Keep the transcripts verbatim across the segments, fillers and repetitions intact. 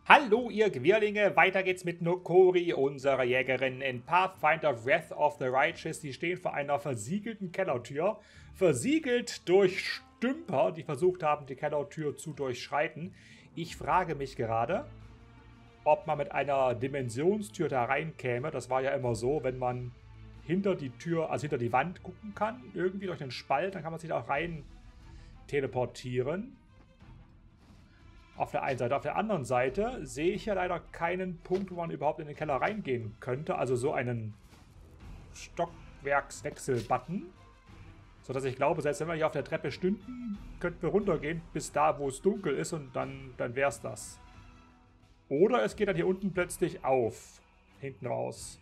Hallo ihr Gewirrlinge, weiter geht's mit Nokori, unserer Jägerin in Pathfinder Wrath of the Righteous. Die stehen vor einer versiegelten Kellertür, versiegelt durch Stümper, die versucht haben, die Kellertür zu durchschreiten. Ich frage mich gerade, ob man mit einer Dimensionstür da reinkäme. Das war ja immer so, wenn man hinter die Tür, also hinter die Wand gucken kann, irgendwie durch den Spalt, dann kann man sich da auch rein teleportieren. Auf der einen Seite. Auf der anderen Seite sehe ich ja leider keinen Punkt, wo man überhaupt in den Keller reingehen könnte. Also so einen Stockwerkswechsel-Button. Sodass ich glaube, selbst wenn wir hier auf der Treppe stünden, könnten wir runtergehen bis da, wo es dunkel ist und dann, dann wäre es das. Oder es geht dann hier unten plötzlich auf. Hinten raus.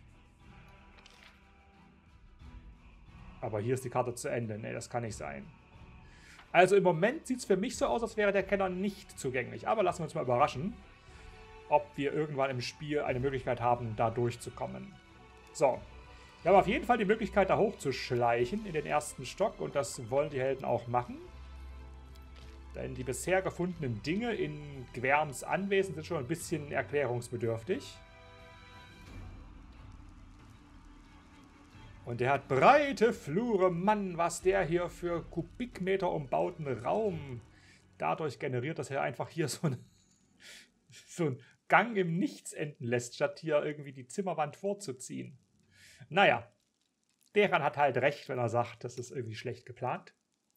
Aber hier ist die Karte zu Ende. Ne, das kann nicht sein. Also im Moment sieht es für mich so aus, als wäre der Keller nicht zugänglich. Aber lassen wir uns mal überraschen, ob wir irgendwann im Spiel eine Möglichkeit haben, da durchzukommen. So. Wir haben auf jeden Fall die Möglichkeit, da hochzuschleichen in den ersten Stock. Und das wollen die Helden auch machen. Denn die bisher gefundenen Dinge in Gwerns Anwesen sind schon ein bisschen erklärungsbedürftig. Und der hat breite Flure. Mann, was der hier für Kubikmeter umbauten Raum dadurch generiert, dass er einfach hier so, eine, so einen Gang im Nichts enden lässt, statt hier irgendwie die Zimmerwand vorzuziehen. Naja, Deran hat halt recht, wenn er sagt, das ist irgendwie schlecht geplant.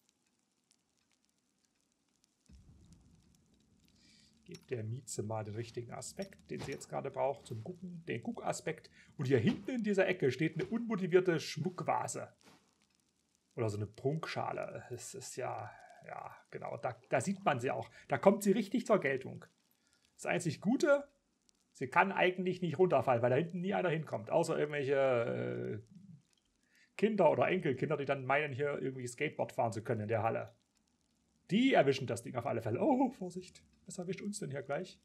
Gebt der Mieze mal den richtigen Aspekt, den sie jetzt gerade braucht, zum Gucken, den Guckaspekt. Und hier hinten in dieser Ecke steht eine unmotivierte Schmuckvase. Oder so eine Prunkschale. Das ist ja, ja, genau, da, da sieht man sie auch. Da kommt sie richtig zur Geltung. Das einzig Gute, sie kann eigentlich nicht runterfallen, weil da hinten nie einer hinkommt. Außer irgendwelche äh, Kinder oder Enkelkinder, die dann meinen, hier irgendwie Skateboard fahren zu können in der Halle. Die erwischen das Ding auf alle Fälle. Oh, Vorsicht. Was erwischt uns denn hier gleich?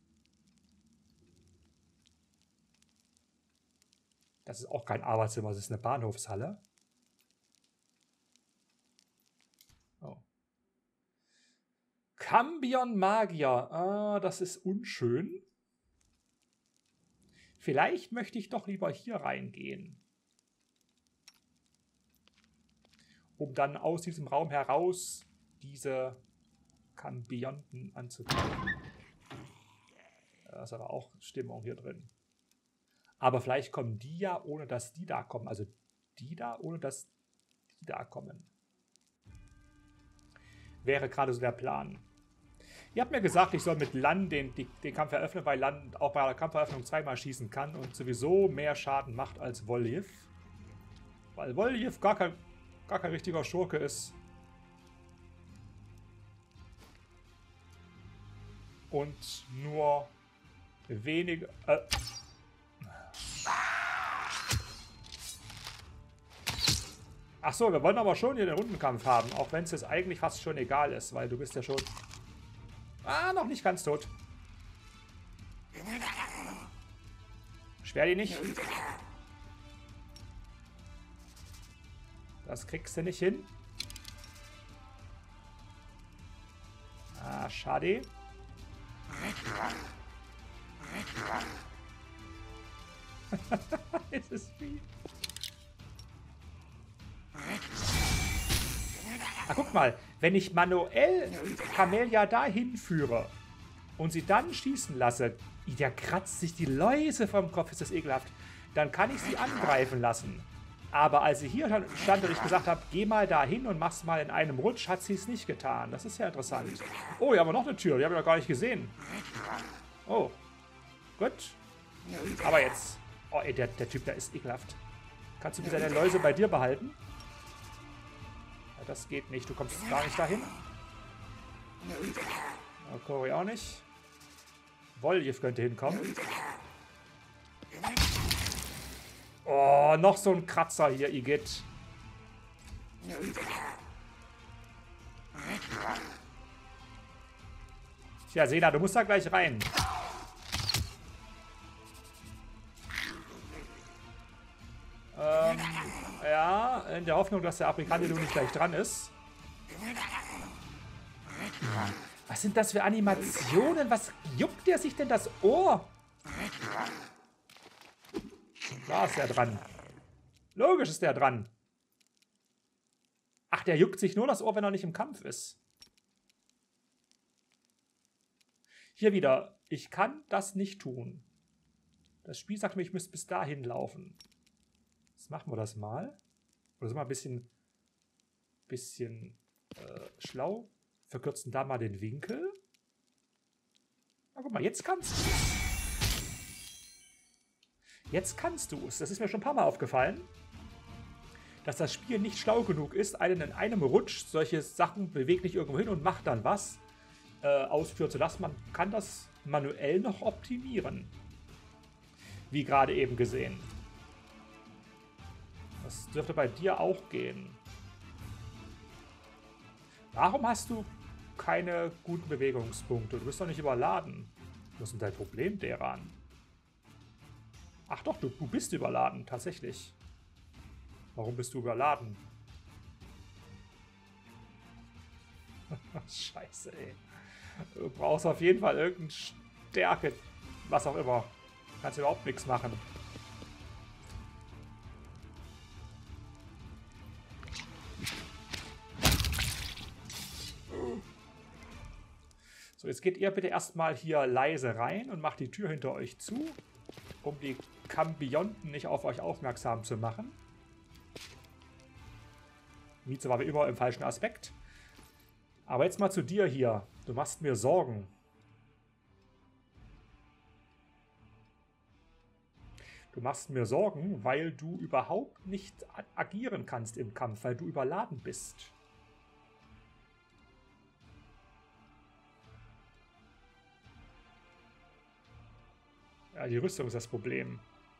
Das ist auch kein Arbeitszimmer, das ist eine Bahnhofshalle. Oh. Cambion Magier. Ah, das ist unschön. Vielleicht möchte ich doch lieber hier reingehen. Um dann aus diesem Raum heraus diese Kambionten anzugreifen. Da ist aber auch Stimmung hier drin. Aber vielleicht kommen die ja, ohne dass die da kommen. Also die da, ohne dass die da kommen. Wäre gerade so der Plan. Ihr habt mir gesagt, ich soll mit Lan den, den, den Kampf eröffnen, weil Lan auch bei der Kampferöffnung zweimal schießen kann und sowieso mehr Schaden macht als Voljev. Weil Voljev gar kein, gar kein richtiger Schurke ist. Und nur wenige... Äh Ach so, wir wollen aber schon hier den Rundenkampf haben, auch wenn es jetzt eigentlich fast schon egal ist, weil du bist ja schon... Ah, noch nicht ganz tot. Schwer die nicht. Das kriegst du nicht hin. Ah, schade. Es ist wie... Ah, guck mal, wenn ich manuell Camellia dahin führe und sie dann schießen lasse, der kratzt sich die Läuse vom Kopf, ist das ekelhaft, dann kann ich sie angreifen lassen. Aber als sie hier stand und ich gesagt habe, geh mal dahin und mach's mal in einem Rutsch, hat sie es nicht getan. Das ist ja interessant. Oh, hier haben wir noch eine Tür, die habe ich noch gar nicht gesehen. Oh, gut. Aber jetzt... Oh, ey, der, der Typ da ist ekelhaft. Kannst du bitte deine Läuse bei dir behalten? Ja, das geht nicht, du kommst gar nicht dahin. Oh, Cory auch nicht. Voljev könnte hinkommen. Oh, noch so ein Kratzer hier, Igitt. Tja, Sena, du musst da gleich rein. Ähm, ja, in der Hoffnung, dass der Aprikante nicht gleich dran ist. Was sind das für Animationen? Was juckt der sich denn das Ohr? Da ist der dran. Logisch ist der dran. Ach, der juckt sich nur das Ohr, wenn er nicht im Kampf ist. Hier wieder. Ich kann das nicht tun. Das Spiel sagt mir, ich müsste bis dahin laufen. Jetzt machen wir das mal. Oder sind wir ein bisschen, bisschen äh, schlau. Verkürzen da mal den Winkel. Na, guck mal, jetzt kannst du es. Jetzt kannst du es. Das ist mir schon ein paar Mal aufgefallen, dass das Spiel nicht schlau genug ist, einen in einem Rutsch solche Sachen beweglich irgendwo hin und macht dann was äh, ausführen zu lassen. Man kann das manuell noch optimieren. Wie gerade eben gesehen. Das dürfte bei dir auch gehen. Warum hast du keine guten Bewegungspunkte? Du bist doch nicht überladen. Was ist denn dein Problem, Deran? Ach doch, du, du bist überladen, tatsächlich. Warum bist du überladen? Scheiße, ey. Du brauchst auf jeden Fall irgendeine Stärke. Was auch immer. Du kannst überhaupt nichts machen. So, jetzt geht ihr bitte erstmal hier leise rein und macht die Tür hinter euch zu, um die Kambionten nicht auf euch aufmerksam zu machen. Mieze war wie immer im falschen Aspekt. Aber jetzt mal zu dir hier. Du machst mir Sorgen. Du machst mir Sorgen, weil du überhaupt nicht agieren kannst im Kampf, weil du überladen bist. Ja, die Rüstung ist das Problem.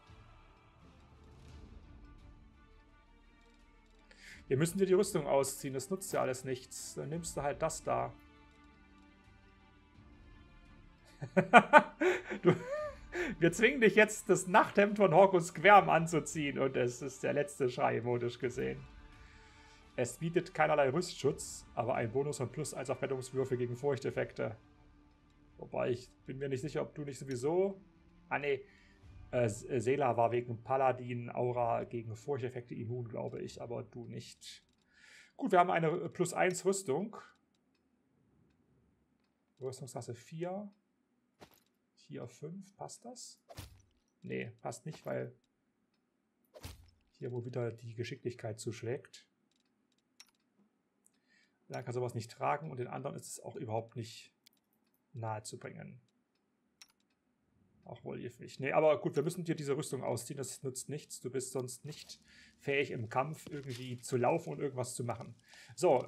Wir müssen dir die Rüstung ausziehen, das nutzt ja alles nichts. Dann nimmst du halt das da. du, wir zwingen dich jetzt, das Nachthemd von Horkus Querm anzuziehen und es ist der letzte Schrei, modisch gesehen. Es bietet keinerlei Rüstschutz, aber ein Bonus von plus eins auf Rettungswürfe gegen Furchteffekte. Wobei, ich bin mir nicht sicher, ob du nicht sowieso... Ah, nee. Äh, Sela war wegen Paladin-Aura gegen Furchteffekte immun, glaube ich, aber du nicht. Gut, wir haben eine plus eins Rüstung. Rüstungsklasse vier. Hier fünf. Passt das? Nee, passt nicht, weil hier wohl wieder die Geschicklichkeit zuschlägt. Dann kann sowas nicht tragen und den anderen ist es auch überhaupt nicht nahe zu bringen. Auch wohl nicht. Nee, aber gut, wir müssen dir diese Rüstung ausziehen, das nützt nichts. Du bist sonst nicht fähig im Kampf irgendwie zu laufen und irgendwas zu machen. So.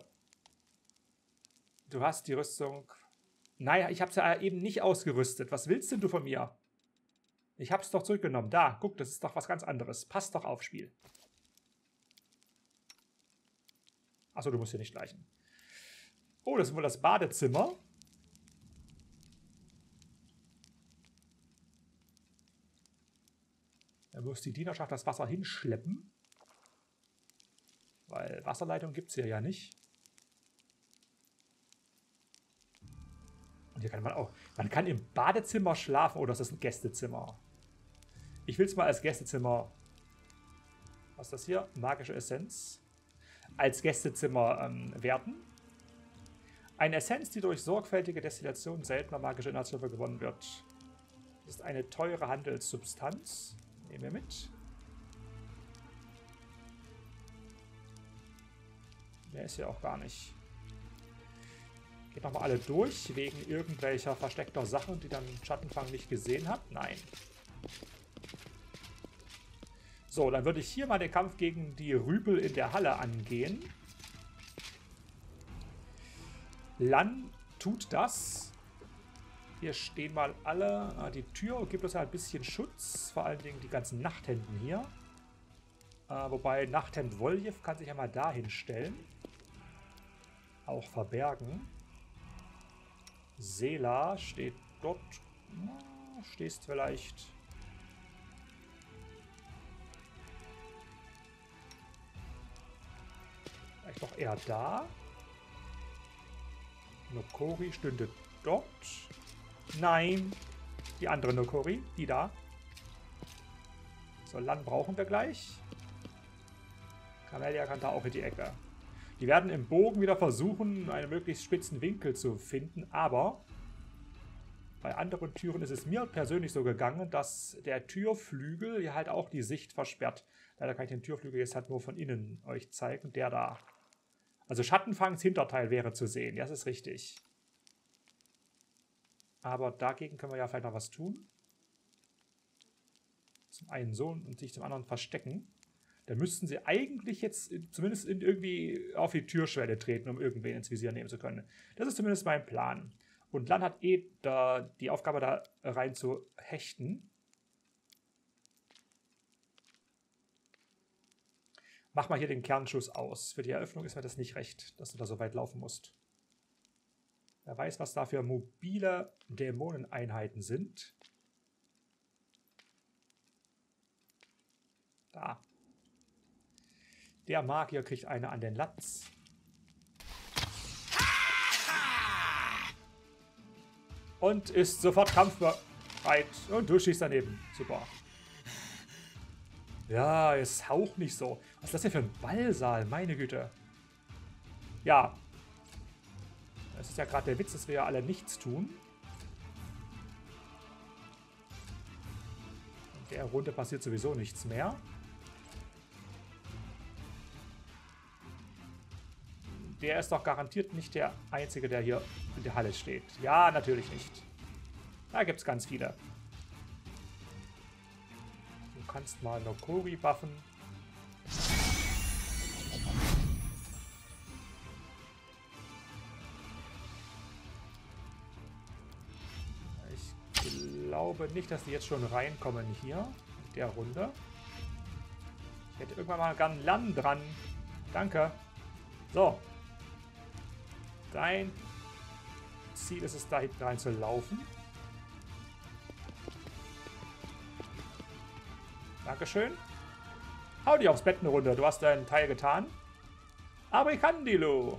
Du hast die Rüstung... Naja, ich habe es ja eben nicht ausgerüstet. Was willst denn du von mir? Ich habe es doch zurückgenommen. Da, guck, das ist doch was ganz anderes. Passt doch auf, Spiel. Achso, du musst hier nicht gleichen. Oh, das ist wohl das Badezimmer. Da muss die Dienerschaft das Wasser hinschleppen. Weil Wasserleitung gibt es hier ja nicht. Und hier kann man auch... Man kann im Badezimmer schlafen. Oder oh, ist das ein Gästezimmer? Ich will es mal als Gästezimmer... Was ist das hier? Magische Essenz. Als Gästezimmer ähm, werten. Eine Essenz, die durch sorgfältige Destillation seltener magischer Inhaltsstoffe gewonnen wird. Das ist eine teure Handelssubstanz. Nehmen wir mit. Mehr ist ja auch gar nicht. Geht nochmal alle durch, wegen irgendwelcher versteckter Sachen, die dann Schattenfang nicht gesehen hat. Nein. So, dann würde ich hier mal den Kampf gegen die Rüpel in der Halle angehen. Lan tut das. Hier stehen mal alle. Die Tür gibt uns halt ein bisschen Schutz. Vor allen Dingen die ganzen Nachthemden hier. Äh, wobei Nachthemd Woljev kann sich ja mal dahin stellen. Auch verbergen. Sela steht dort. Na, stehst vielleicht. Vielleicht doch eher da. Nokori stünde dort. Nein. Die andere Nokori. Die da. So, Land brauchen wir gleich. Camellia kann da auch in die Ecke. Die werden im Bogen wieder versuchen, einen möglichst spitzen Winkel zu finden, aber bei anderen Türen ist es mir persönlich so gegangen, dass der Türflügel hier halt auch die Sicht versperrt. Leider kann ich den Türflügel jetzt halt nur von innen euch zeigen. Der da. Also Schattenfangs Hinterteil wäre zu sehen. Ja, das ist richtig. Aber dagegen können wir ja vielleicht noch was tun. Zum einen so und sich zum anderen verstecken. Dann müssten sie eigentlich jetzt zumindest in irgendwie auf die Türschwelle treten, um irgendwen ins Visier nehmen zu können. Das ist zumindest mein Plan. Und Lan hat eh da die Aufgabe, da rein zu hechten. Mach mal hier den Kernschuss aus. Für die Eröffnung ist mir das nicht recht, dass du da so weit laufen musst. Wer weiß, was da für mobile Dämoneneinheiten sind. Da. Der Magier kriegt eine an den Latz. Und ist sofort kampfbereit. Und du schießt daneben. Super. Ja, es haucht nicht so. Was ist das denn für ein Ballsaal? Meine Güte. Ja. Das ist ja gerade der Witz, dass wir ja alle nichts tun. In der Runde passiert sowieso nichts mehr. Der ist doch garantiert nicht der Einzige, der hier in der Halle steht. Ja, natürlich nicht. Da gibt es ganz viele. Du kannst mal Nokori buffen. Ich glaube nicht, dass die jetzt schon reinkommen hier in der Runde. Ich hätte irgendwann mal gern Lan dran. Danke. So. Dein Ziel ist es, da hinten rein zu laufen. Dankeschön. Hau dich aufs Bett eine Runde. Du hast deinen Teil getan. Aber ich kann Dilo.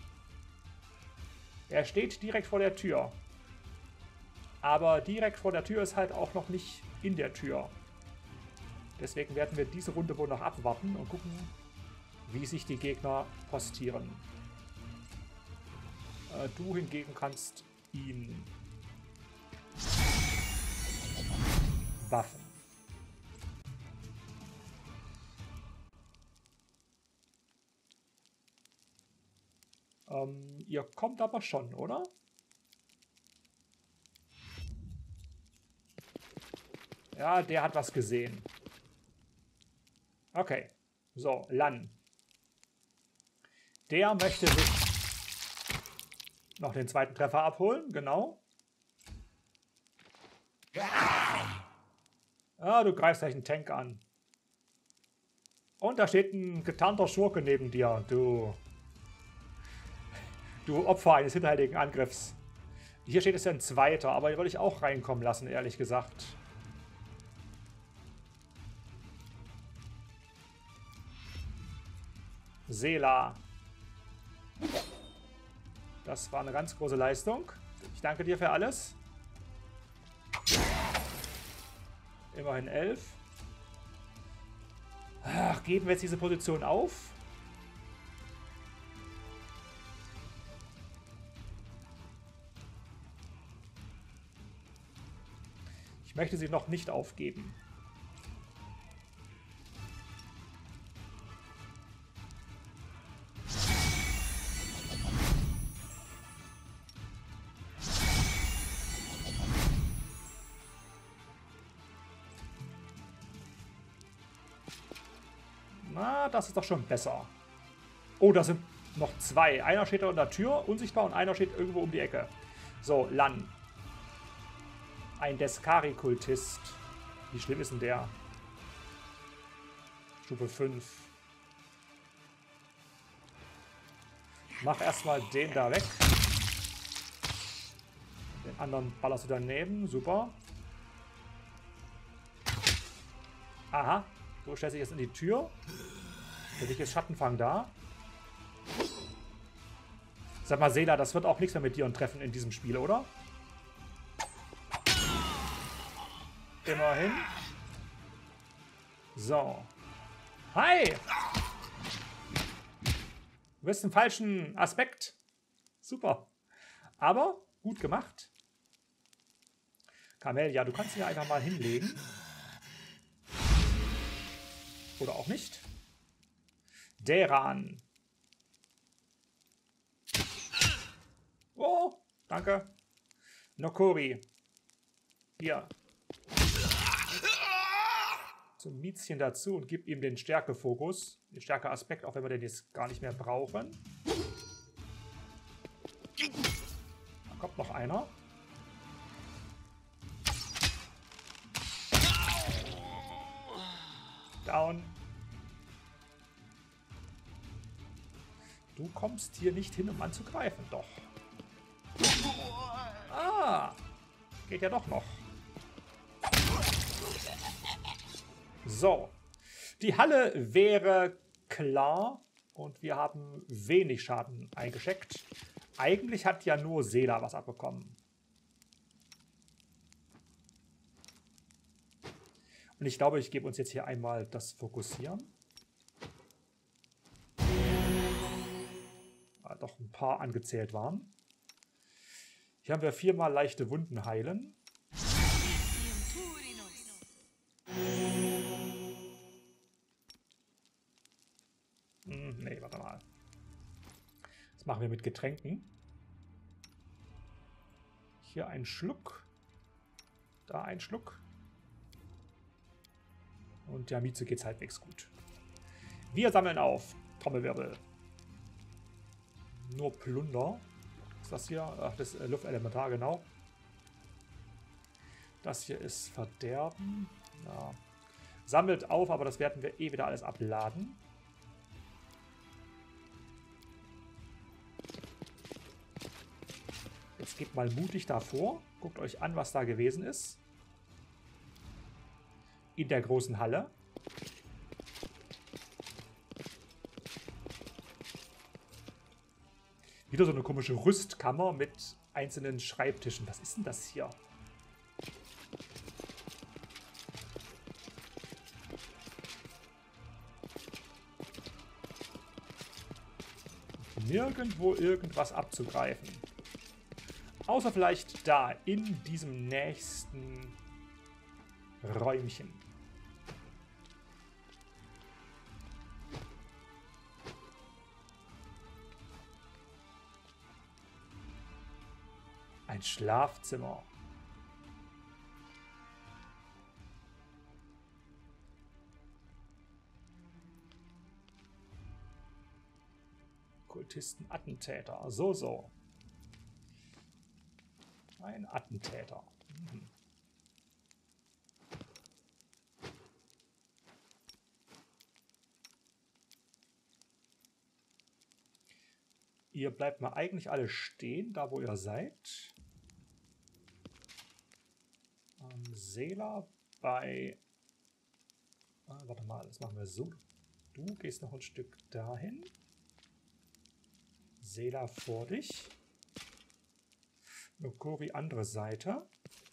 Er steht direkt vor der Tür. Aber direkt vor der Tür ist halt auch noch nicht in der Tür. Deswegen werden wir diese Runde wohl noch abwarten und gucken, wie sich die Gegner postieren. Du hingegen kannst ihn buffen. Ähm, ihr kommt aber schon, oder? Ja, der hat was gesehen. Okay. So, Lan. Der möchte sich noch den zweiten Treffer abholen, genau. Ah, du greifst gleich einen Tank an. Und da steht ein getarnter Schurke neben dir, du. Du Opfer eines hinterhältigen Angriffs. Hier steht es ja ein zweiter, aber den würde ich auch reinkommen lassen, ehrlich gesagt. Sela. Das war eine ganz große Leistung. Ich danke dir für alles. Immerhin elf. Ach, geben wir jetzt diese Position auf? Ich möchte sie noch nicht aufgeben. Na, das ist doch schon besser. Oh, da sind noch zwei. Einer steht da an der Tür, unsichtbar, und einer steht irgendwo um die Ecke. So, Lan. Ein Deskari-Kultist. Wie schlimm ist denn der? Stufe fünf. Mach erstmal den da weg. Den anderen ballerst du daneben. Super. Aha. Du stellst dich jetzt in die Tür. Für dich ist Schattenfang da. Sag mal, Seela, das wird auch nichts mehr mit dir und Treffen in diesem Spiel, oder? Immerhin. So. Hi! Du bist im falschen Aspekt. Super. Aber gut gemacht. Camellia, du kannst dich ja einfach mal hinlegen. Oder auch nicht. Deran. Oh, danke. Nokori. Hier. Zum Miezchen dazu und gib ihm den Stärkefokus. Den Stärkeaspekt, auch wenn wir den jetzt gar nicht mehr brauchen. Da kommt noch einer. Down. Du kommst hier nicht hin, um anzugreifen. Doch. Ah. Geht ja doch noch. So. Die Halle wäre klar. Und wir haben wenig Schaden eingeschickt. Eigentlich hat ja nur Seela was abbekommen. Und ich glaube, ich gebe uns jetzt hier einmal das Fokussieren. Weil doch ein paar angezählt waren. Hier haben wir viermal leichte Wunden heilen. Hm, nee, warte mal. Das machen wir mit Getränken. Hier ein Schluck. Da ein Schluck. Und der Mieze geht's halbwegs gut. Wir sammeln auf. Trommelwirbel. Nur Plunder. Was ist das hier? Ach, das ist äh, Luftelementar, genau. Das hier ist Verderben. Ja. Sammelt auf, aber das werden wir eh wieder alles abladen. Jetzt geht mal mutig davor. Guckt euch an, was da gewesen ist. In der großen Halle. Wieder so eine komische Rüstkammer mit einzelnen Schreibtischen. Was ist denn das hier? Nirgendwo irgendwas abzugreifen. Außer vielleicht da, in diesem nächsten Räumchen. Ein Schlafzimmer. Kultisten, Attentäter. So, so. Ein Attentäter. Mhm. Ihr bleibt mal eigentlich alle stehen, da wo ihr seid. Ähm, Seela bei... Ah, warte mal, das machen wir so. Du gehst noch ein Stück dahin. Seela vor dich. Nokori andere Seite.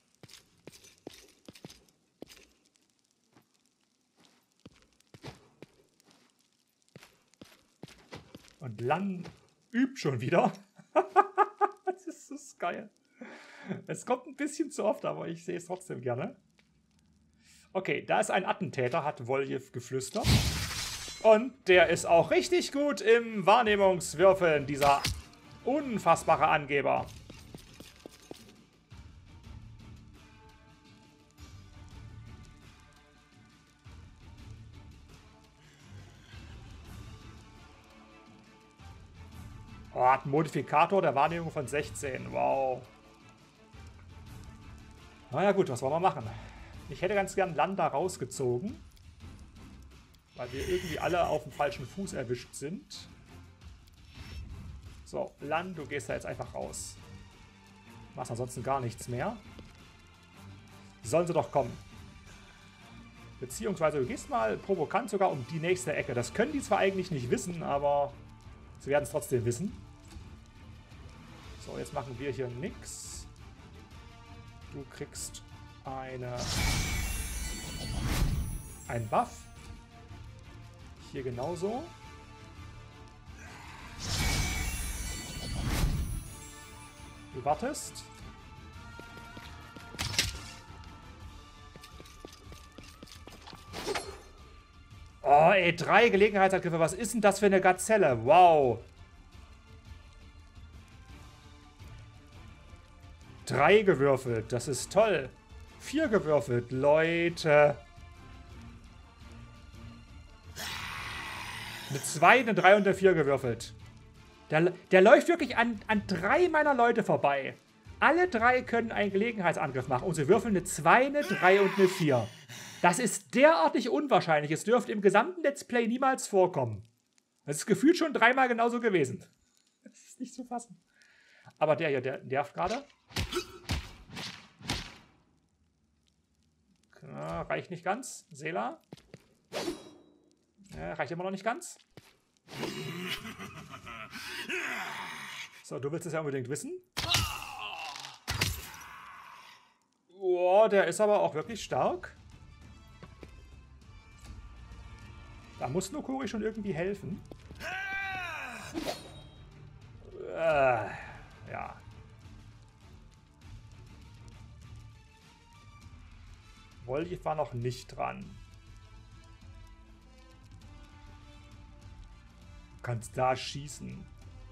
Und Lan übt schon wieder. Das ist so geil. Es kommt ein bisschen zu oft, aber ich sehe es trotzdem gerne. Okay, da ist ein Attentäter, hat Voljev geflüstert. Und der ist auch richtig gut im Wahrnehmungswürfeln, dieser unfassbare Angeber. Oh, hat einen Modifikator der Wahrnehmung von sechzehn. Wow. Naja gut, was wollen wir machen? Ich hätte ganz gern Lan da rausgezogen. Weil wir irgendwie alle auf dem falschen Fuß erwischt sind. So, Lan, du gehst da jetzt einfach raus. Machst ansonsten gar nichts mehr. Sollen sie doch kommen. Beziehungsweise du gehst mal provokant sogar um die nächste Ecke. Das können die zwar eigentlich nicht wissen, aber sie werden es trotzdem wissen. So, jetzt machen wir hier nix. Du kriegst eine... einen Buff. Hier genauso. Du wartest. Oh, ey, drei Gelegenheitsangriffe. Was ist denn das für eine Gazelle? Wow. Drei gewürfelt. Das ist toll. Vier gewürfelt. Leute. Eine zwei, eine drei und eine vier gewürfelt. Der, der läuft wirklich an, an drei meiner Leute vorbei. Alle drei können einen Gelegenheitsangriff machen. Und sie würfeln eine zwei, eine drei und eine vier. Das ist derartig unwahrscheinlich. Es dürfte im gesamten Let's Play niemals vorkommen. Das ist gefühlt schon dreimal genauso gewesen. Das ist nicht zu fassen. Aber der hier, der nervt gerade. Ja, reicht nicht ganz. Seela. Ja, reicht immer noch nicht ganz. So, du willst es ja unbedingt wissen. Oh, der ist aber auch wirklich stark. Da muss Nokori schon irgendwie helfen. Äh, ja. Voljev war noch nicht dran. Du kannst da schießen.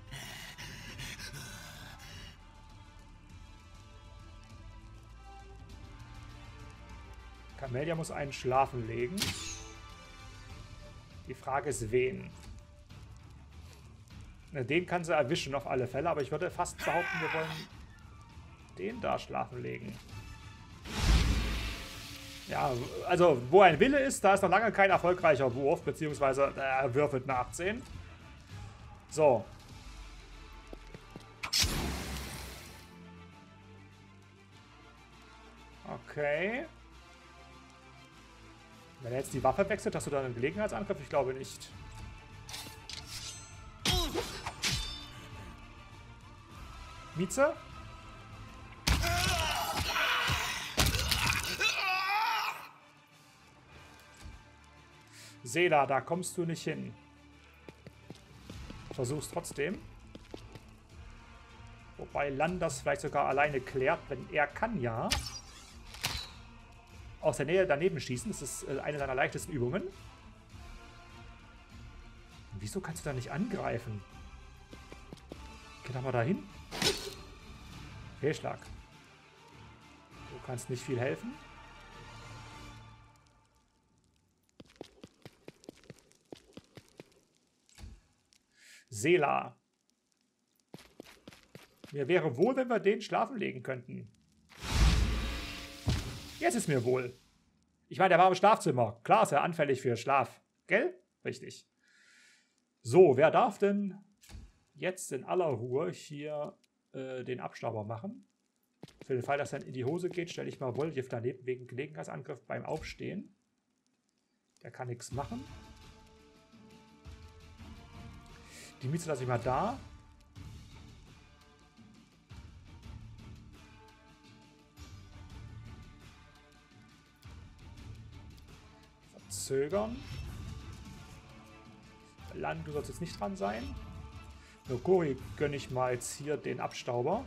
Camellia muss einen schlafen legen. Die Frage ist, wen? Na, den kann sie erwischen auf alle Fälle, aber ich würde fast behaupten, wir wollen den da schlafen legen. Ja, also wo ein Wille ist, da ist noch lange kein erfolgreicher Wurf, beziehungsweise er würfelt eine achtzehn. So. Okay. Wenn er jetzt die Waffe wechselt, hast du dann einen Gelegenheitsangriff? Ich glaube nicht. Mieze? Seela, da kommst du nicht hin. Versuch's trotzdem. Wobei Lan das vielleicht sogar alleine klärt, wenn er kann, ja. Aus der Nähe daneben schießen, das ist eine seiner leichtesten Übungen. Wieso kannst du da nicht angreifen? Geh doch mal dahin. Fehlschlag. Du kannst nicht viel helfen. Seela. Mir wäre wohl, wenn wir den schlafen legen könnten. Jetzt ist mir wohl. Ich meine, der war im Schlafzimmer. Klar ist er anfällig für Schlaf. Gell? Richtig. So, wer darf denn jetzt in aller Ruhe hier äh, den Abstauber machen? Für den Fall, dass er in die Hose geht, stelle ich mal Voljev daneben wegen Gelegenheitsangriff beim Aufstehen. Der kann nichts machen. Die Mieze lasse ich mal da. Verzögern. Lan, du sollst jetzt nicht dran sein. Nokori gönne ich mal jetzt hier den Abstauber.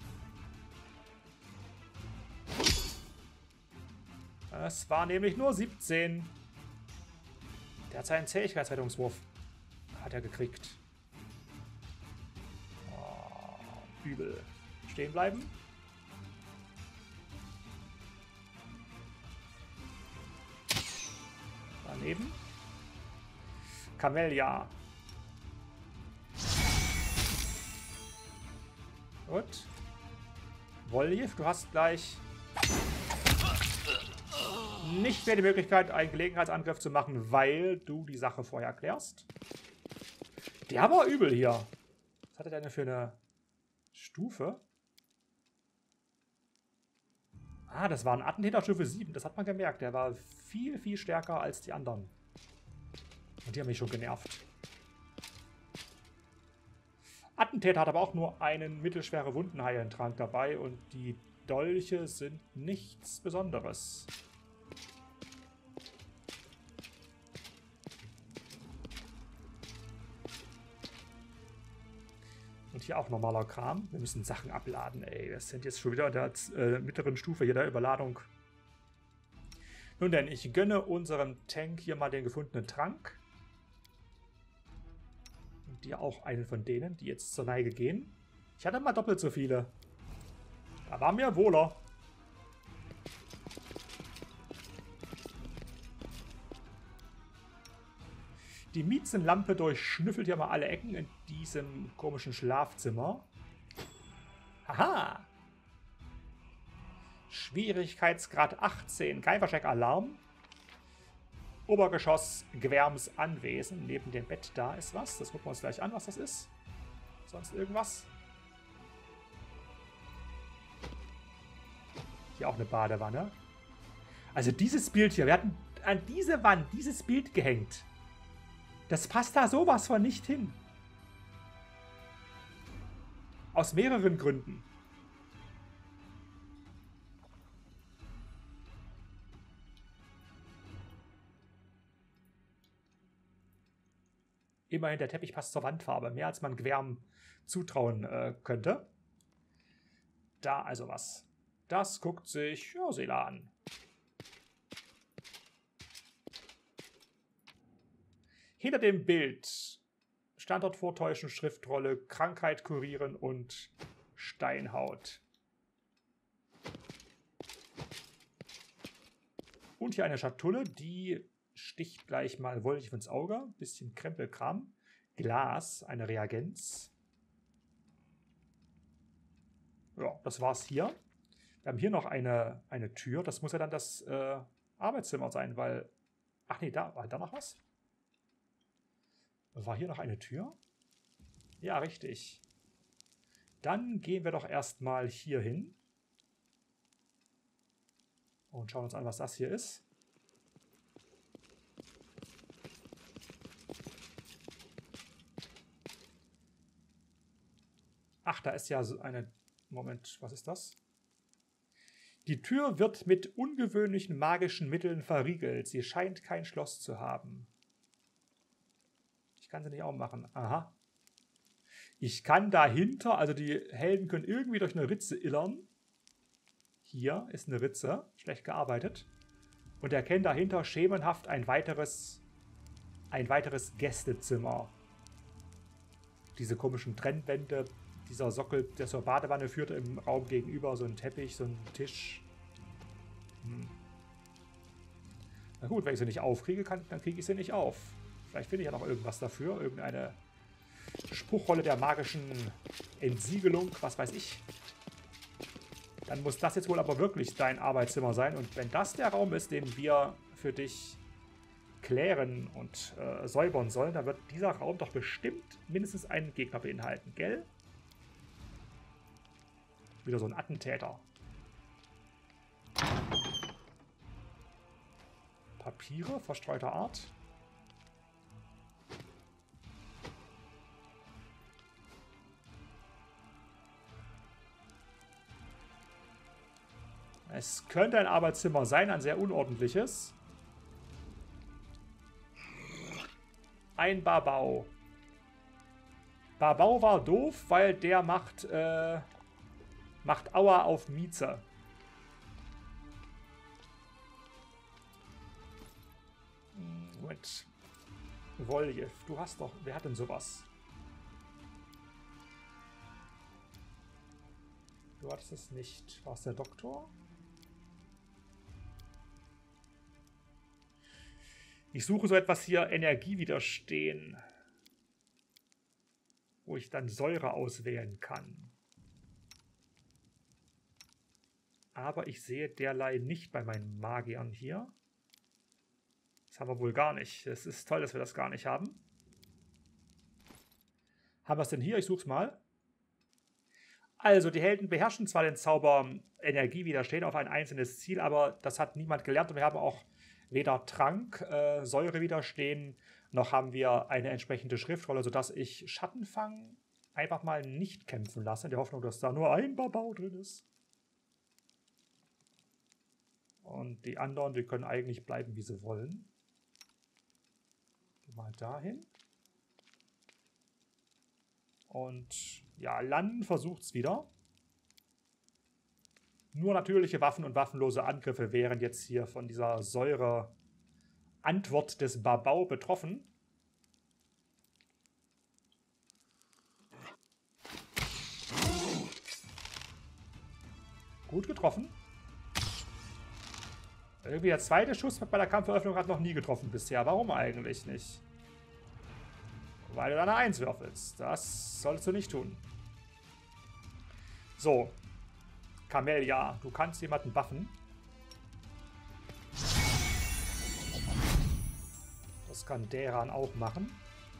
Es war nämlich nur siebzehn. Der hat seinen Zähigkeitsrettungswurf. Hat er gekriegt. Oh, übel. Stehen bleiben. Daneben. Camellia. Gut. Voljev, du hast gleich nicht mehr die Möglichkeit, einen Gelegenheitsangriff zu machen, weil du die Sache vorher klärst. Der war übel hier. Was hat er denn für eine Stufe? Ah, das war ein Attentäter Stufe sieben. Das hat man gemerkt. Der war viel, viel stärker als die anderen. Und die haben mich schon genervt. Attentäter hat aber auch nur einen mittelschwere Wundenheilentrank dabei und die Dolche sind nichts Besonderes. Und hier auch normaler Kram. Wir müssen Sachen abladen, ey. Wir sind jetzt schon wieder in der äh, mittleren Stufe hier der Überladung. Nun denn, ich gönne unserem Tank hier mal den gefundenen Trank. Und dir auch einen von denen, die jetzt zur Neige gehen. Ich hatte mal doppelt so viele. Da war mir wohler. Die Miezenlampe durchschnüffelt ja mal alle Ecken in diesem komischen Schlafzimmer. Haha! Schwierigkeitsgrad achtzehn. Kein Versteckalarm. Obergeschoss Gwärms Anwesen. Neben dem Bett da ist was. Das gucken wir uns gleich an, was das ist. Sonst irgendwas? Hier auch eine Badewanne. Also dieses Bild hier. Wir hatten an diese Wand dieses Bild gehängt. Das passt da sowas von nicht hin. Aus mehreren Gründen. Immerhin, der Teppich passt zur Wandfarbe. Mehr als man Gwärm zutrauen äh, könnte. Da also was. Das guckt sich ja, Seela an. Hinter dem Bild Standort vortäuschen, Schriftrolle, Krankheit kurieren und Steinhaut. Und hier eine Schatulle, die sticht gleich mal wollig ins Auge. Bisschen Krempelkram. Glas, eine Reagenz. Ja, das war's hier. Wir haben hier noch eine, eine Tür. Das muss ja dann das äh, Arbeitszimmer sein, weil... Ach nee, da war da noch was? War hier noch eine Tür? Ja, richtig. Dann gehen wir doch erstmal hier hin. Und schauen uns an, was das hier ist. Ach, da ist ja so eine... Moment, was ist das? Die Tür wird mit ungewöhnlichen magischen Mitteln verriegelt. Sie scheint kein Schloss zu haben. Ich kann sie nicht aufmachen. Aha. Ich kann dahinter, also die Helden können irgendwie durch eine Ritze illern. Hier ist eine Ritze, schlecht gearbeitet. Und erkennen dahinter schemenhaft ein weiteres, ein weiteres Gästezimmer. Diese komischen Trennwände, dieser Sockel, der zur Badewanne führte, im Raum gegenüber, so ein Teppich, so ein Tisch. Hm. Na gut, wenn ich sie nicht aufkriege, kann, dann kriege ich sie nicht auf. Vielleicht finde ich ja noch irgendwas dafür. Irgendeine Spruchrolle der magischen Entsiegelung, was weiß ich. Dann muss das jetzt wohl aber wirklich dein Arbeitszimmer sein. Und wenn das der Raum ist, den wir für dich klären und äh, säubern sollen, dann wird dieser Raum doch bestimmt mindestens einen Gegner beinhalten, gell? Wieder so ein Attentäter. Papiere verstreuter Art. Es könnte ein Arbeitszimmer sein, ein sehr unordentliches. Ein Babau. Babau war doof, weil der macht, äh, macht Aua auf Mieze. Moment. Woljew, du hast doch... Wer hat denn sowas? Du hattest es nicht. War es der Doktor? Ich suche so etwas hier, Energie widerstehen, wo ich dann Säure auswählen kann. Aber ich sehe derlei nicht bei meinen Magiern hier. Das haben wir wohl gar nicht. Es ist toll, dass wir das gar nicht haben. Haben wir es denn hier? Ich suche es mal. Also, die Helden beherrschen zwar den Zauber Energie widerstehen auf ein einzelnes Ziel, aber das hat niemand gelernt und wir haben auch weder Trank, äh, Säure widerstehen, noch haben wir eine entsprechende Schriftrolle, sodass ich Schattenfang einfach mal nicht kämpfen lassen, in der Hoffnung, dass da nur ein Babau drin ist. Und die anderen, die können eigentlich bleiben, wie sie wollen. Geh mal dahin. Und ja, Lan versucht's wieder. Nur natürliche Waffen und waffenlose Angriffe wären jetzt hier von dieser Säure-Antwort des Babau betroffen. Gut getroffen. Irgendwie der zweite Schuss bei der Kampferöffnung hat noch nie getroffen bisher. Warum eigentlich nicht? Weil du da eine eins würfelst. Das solltest du nicht tun. So. Camellia, du kannst jemanden buffen. Das kann Deran auch machen.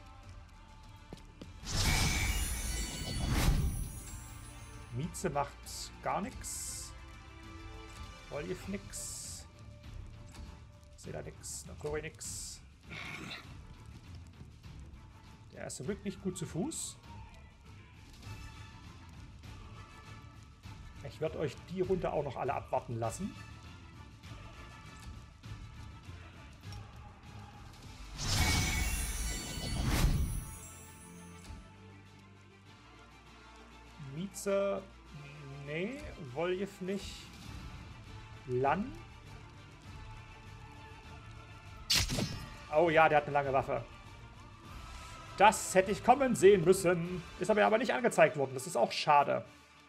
Mieze macht gar nichts. Woljev nix. Sehe da nix. Nokori nix. Der ist wirklich gut zu Fuß. Ich werde euch die Runde auch noch alle abwarten lassen. Mieze, nee, Woljev nicht. Lan. Oh ja, der hat eine lange Waffe. Das hätte ich kommen sehen müssen. Ist aber aber nicht angezeigt worden. Das ist auch schade.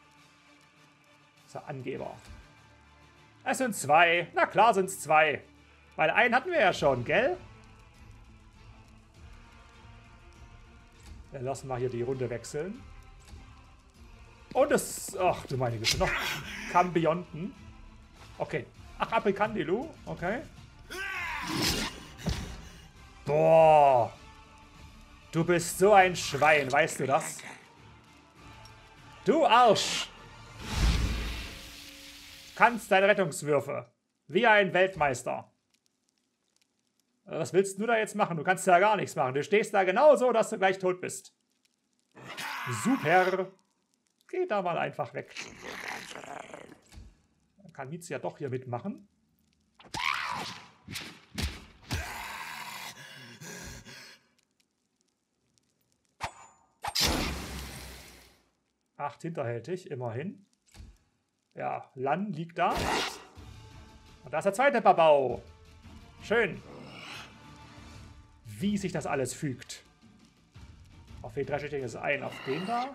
Angeber. Es sind zwei. Na klar sind es zwei. Weil einen hatten wir ja schon, gell? Dann lassen wir hier die Runde wechseln. Und es... Ach du meine Güte. Noch Kambionten. Okay. Ach, Apricandilu. Okay. Boah. Du bist so ein Schwein. Weißt du das? Du Arsch. Kannst deine Rettungswürfe. Wie ein Weltmeister. Was willst du da jetzt machen? Du kannst ja gar nichts machen. Du stehst da genauso, dass du gleich tot bist. Super. Geh da mal einfach weg. Dann kann Mieze ja doch hier mitmachen. Acht hinterhältig, immerhin. Ja, Lan liegt da. Und da ist der zweite Babau. Schön. Wie sich das alles fügt. Auf wen dresche ich denn jetzt ein? Auf den da?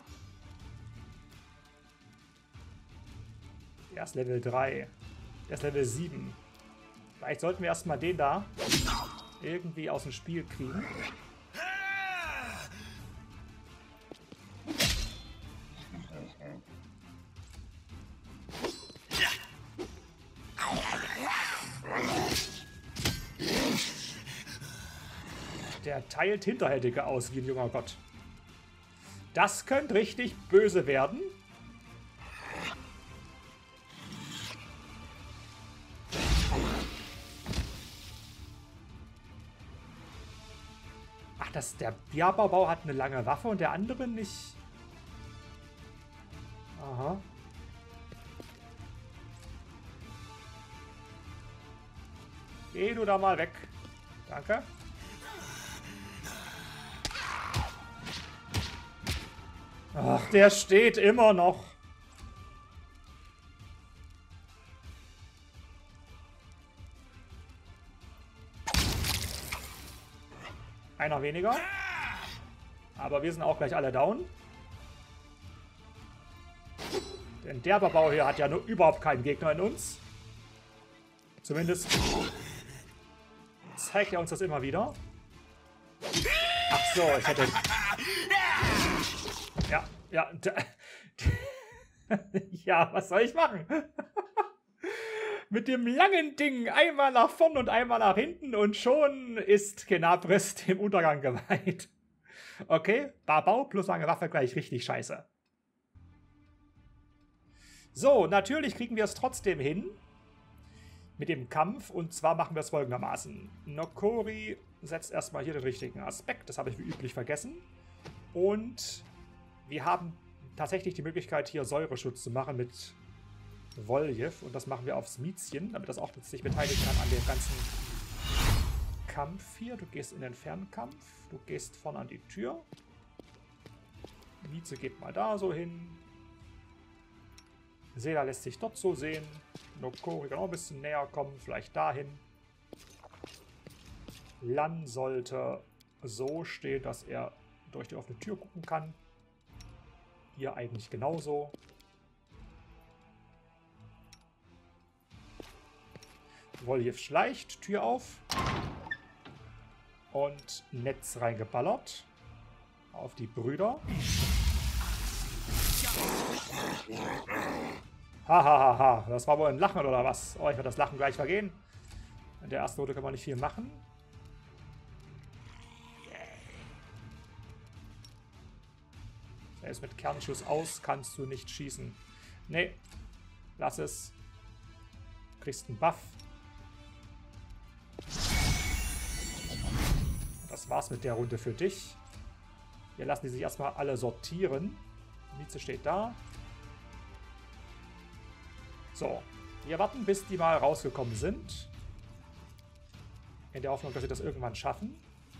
Der ist Level drei. Der ist Level sieben. Vielleicht sollten wir erstmal den da irgendwie aus dem Spiel kriegen. Der teilt Hinterhältige aus wie ein junger Gott. Das könnte richtig böse werden. Ach, das, der Bierbau hat eine lange Waffe und der andere nicht. Aha. Geh du da mal weg. Danke. Ach, der steht immer noch. Einer weniger. Aber wir sind auch gleich alle down. Denn der Babau hier hat ja nur überhaupt keinen Gegner in uns. Zumindest zeigt er uns das immer wieder. Ach so, ich hätte... Ja, ja. Ja, was soll ich machen? Mit dem langen Ding einmal nach vorn und einmal nach hinten und schon ist Kenabris dem Untergang geweiht. Okay, Babau plus lange Waffe gleich richtig scheiße. So, natürlich kriegen wir es trotzdem hin mit dem Kampf und zwar machen wir es folgendermaßen. Nokori setzt erstmal hier den richtigen Aspekt, das habe ich wie üblich vergessen. Und wir haben tatsächlich die Möglichkeit, hier Säureschutz zu machen mit Woljev. Und das machen wir aufs Miezchen, damit das auch sich beteiligen kann an dem ganzen Kampf hier. Du gehst in den Fernkampf. Du gehst vorne an die Tür. Mieze geht mal da so hin. Seela lässt sich dort so sehen. Nokori kann auch ein bisschen näher kommen. Vielleicht dahin. Lan sollte so stehen, dass er durch die offene Tür gucken kann. Hier eigentlich genauso. Woljev schleicht, Tür auf. Und Netz reingeballert. Auf die Brüder. Hahaha, ha, ha. Das war wohl ein Lachen oder was? Oh, ich werde das Lachen gleich vergehen. In der ersten Runde kann man nicht viel machen. Er ist mit Kernschuss aus, kannst du nicht schießen. Nee, lass es. Du kriegst einen Buff. Das war's mit der Runde für dich. Hier lassen die sich erstmal alle sortieren. Mieze steht da. So, wir warten, bis die mal rausgekommen sind. In der Hoffnung, dass sie das irgendwann schaffen.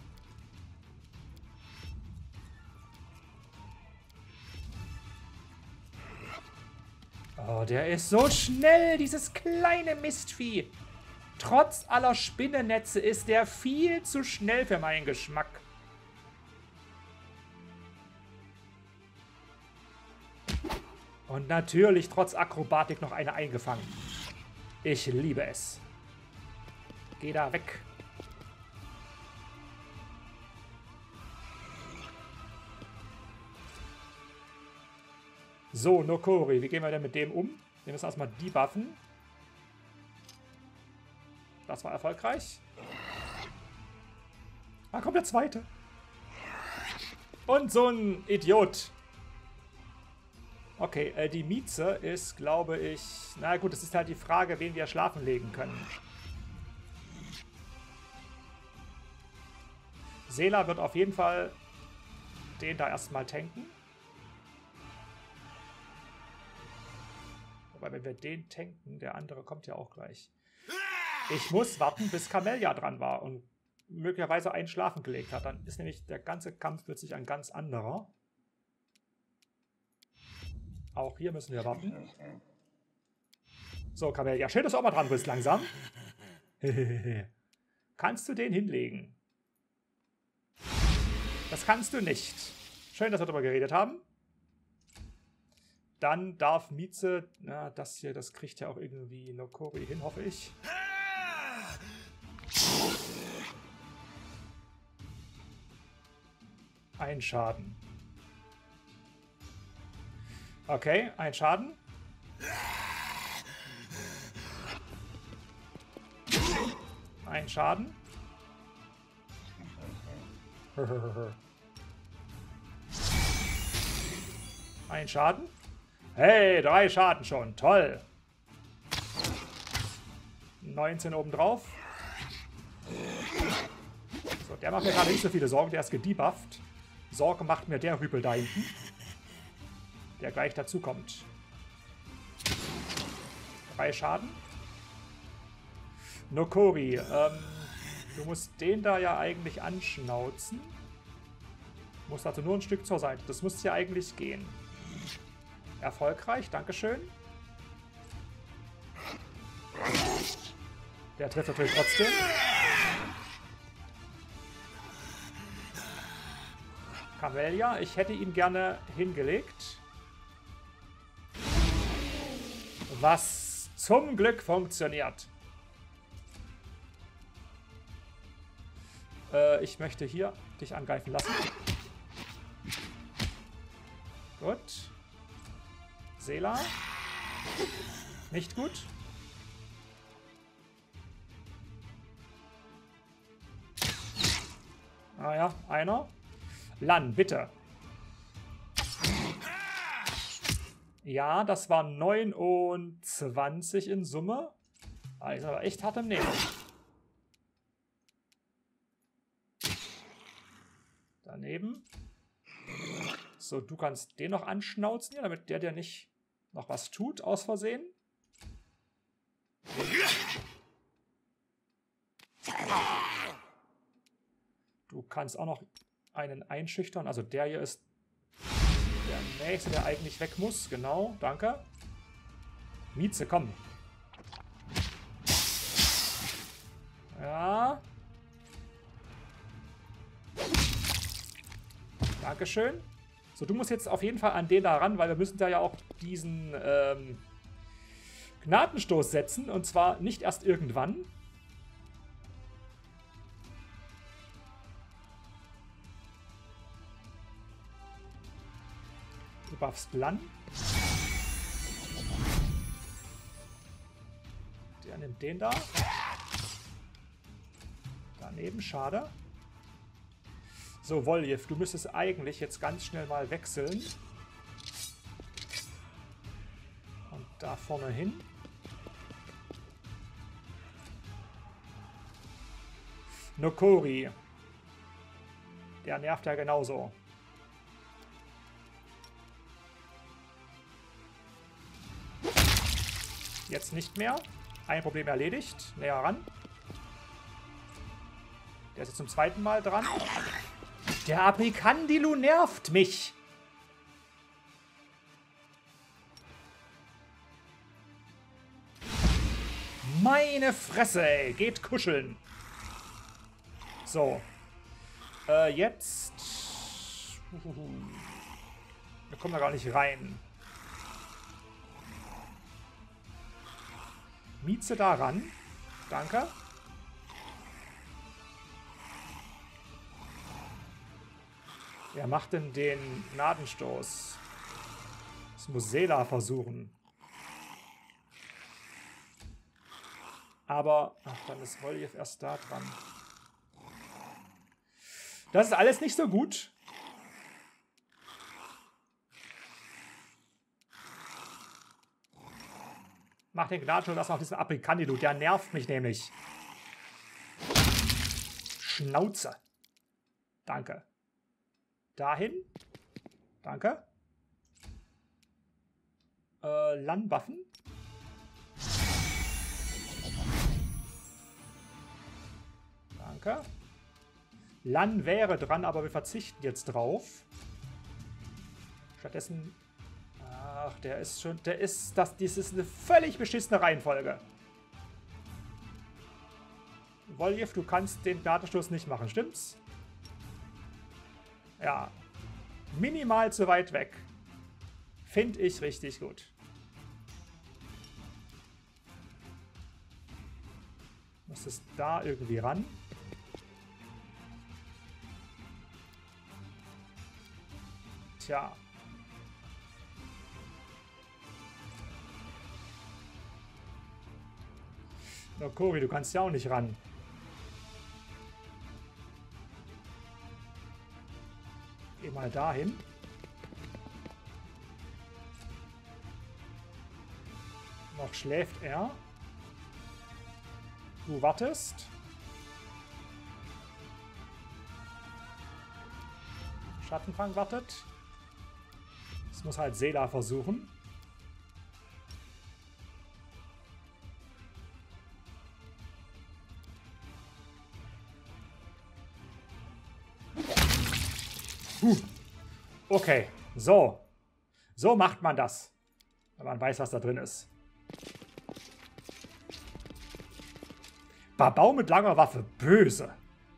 Oh, der ist so schnell, dieses kleine Mistvieh. Trotz aller Spinnennetze ist der viel zu schnell für meinen Geschmack. Und natürlich trotz Akrobatik noch eine eingefangen. Ich liebe es. Geh da weg. So, Nokori, wie gehen wir denn mit dem um? Wir müssen erstmal debuffen. Das war erfolgreich. Da kommt der zweite. Und so ein Idiot. Okay, äh, die Mieze ist, glaube ich... Na gut, es ist halt die Frage, wen wir schlafen legen können. Seela wird auf jeden Fall den da erstmal tanken. Wobei, wenn wir den tanken, der andere kommt ja auch gleich. Ich muss warten, bis Camellia dran war und möglicherweise einen schlafen gelegt hat. Dann ist nämlich der ganze Kampf plötzlich ein ganz anderer. Auch hier müssen wir warten. So, Camellia, schön, dass du auch mal dran bist, langsam. Kannst du den hinlegen? Das kannst du nicht. Schön, dass wir darüber geredet haben. Dann darf Mieze, na, das hier, das kriegt ja auch irgendwie Nokori hin, hoffe ich. Ein Schaden. Okay, ein Schaden. Ein Schaden. Ein Schaden. Hey, drei Schaden schon. Toll. neunzehn obendrauf. So, der macht mir gerade nicht so viele Sorgen. Der ist gedebufft. Sorge macht mir der Rüpel da hinten, der gleich dazu kommt. Drei Schaden. Nokori, ähm, du musst den da ja eigentlich anschnauzen. Du musst also nur ein Stück zur Seite. Das müsste ja eigentlich gehen. Erfolgreich, dankeschön. Der trifft natürlich trotzdem. Camellia, ich hätte ihn gerne hingelegt. Was zum Glück funktioniert. Äh, ich möchte hier dich angreifen lassen. Gut. Seela. Nicht gut. Ah ja, einer. Lan, bitte. Ja, das waren neunundzwanzig in Summe. Ah, ist aber echt hart im Nehmen. So, du kannst den noch anschnauzen, ja, damit der dir nicht noch was tut, aus Versehen. Du kannst auch noch einen einschüchtern. Also der hier ist der nächste, der eigentlich weg muss. Genau, danke. Mieze, komm. Ja. Dankeschön. So, du musst jetzt auf jeden Fall an den da ran, weil wir müssen da ja auch diesen ähm, Gnadenstoß setzen. Und zwar nicht erst irgendwann. Du buffst Lan. Der nimmt den da. Daneben, schade. So, Voljev, du müsstest eigentlich jetzt ganz schnell mal wechseln. Und da vorne hin. Nokori. Der nervt ja genauso. Jetzt nicht mehr. Ein Problem erledigt. Näher ran. Der ist jetzt zum zweiten Mal dran. Der Apricandilu nervt mich. Meine Fresse, ey. Geht kuscheln. So. Äh, jetzt... Da kommen wir gar nicht rein. Mieze da ran. Danke. Wer macht denn den Gnadenstoß? Das muss Sela versuchen. Aber, ach, dann ist Voljev erst da dran. Das ist alles nicht so gut. Mach den Gnadenstoß, lass mal auf diesen Apricandilu. Der nervt mich nämlich. Schnauze. Danke. Dahin. Danke. Äh, Landwaffen. Danke. Lan wäre dran, aber wir verzichten jetzt drauf. Stattdessen... Ach, der ist schon... Der ist... Das, das ist eine völlig beschissene Reihenfolge. Voljev, du kannst den Gnadenstoß nicht machen, stimmt's? Ja. Minimal zu weit weg. Finde ich richtig gut. Muss es da irgendwie ran? Tja. Nokori, du kannst ja auch nicht ran. Geh mal dahin. Noch schläft er. Du wartest. Schattenfang wartet. Das muss halt Sela versuchen. Huh. Okay, so. So macht man das. Wenn man weiß, was da drin ist. Babau mit langer Waffe. Böse.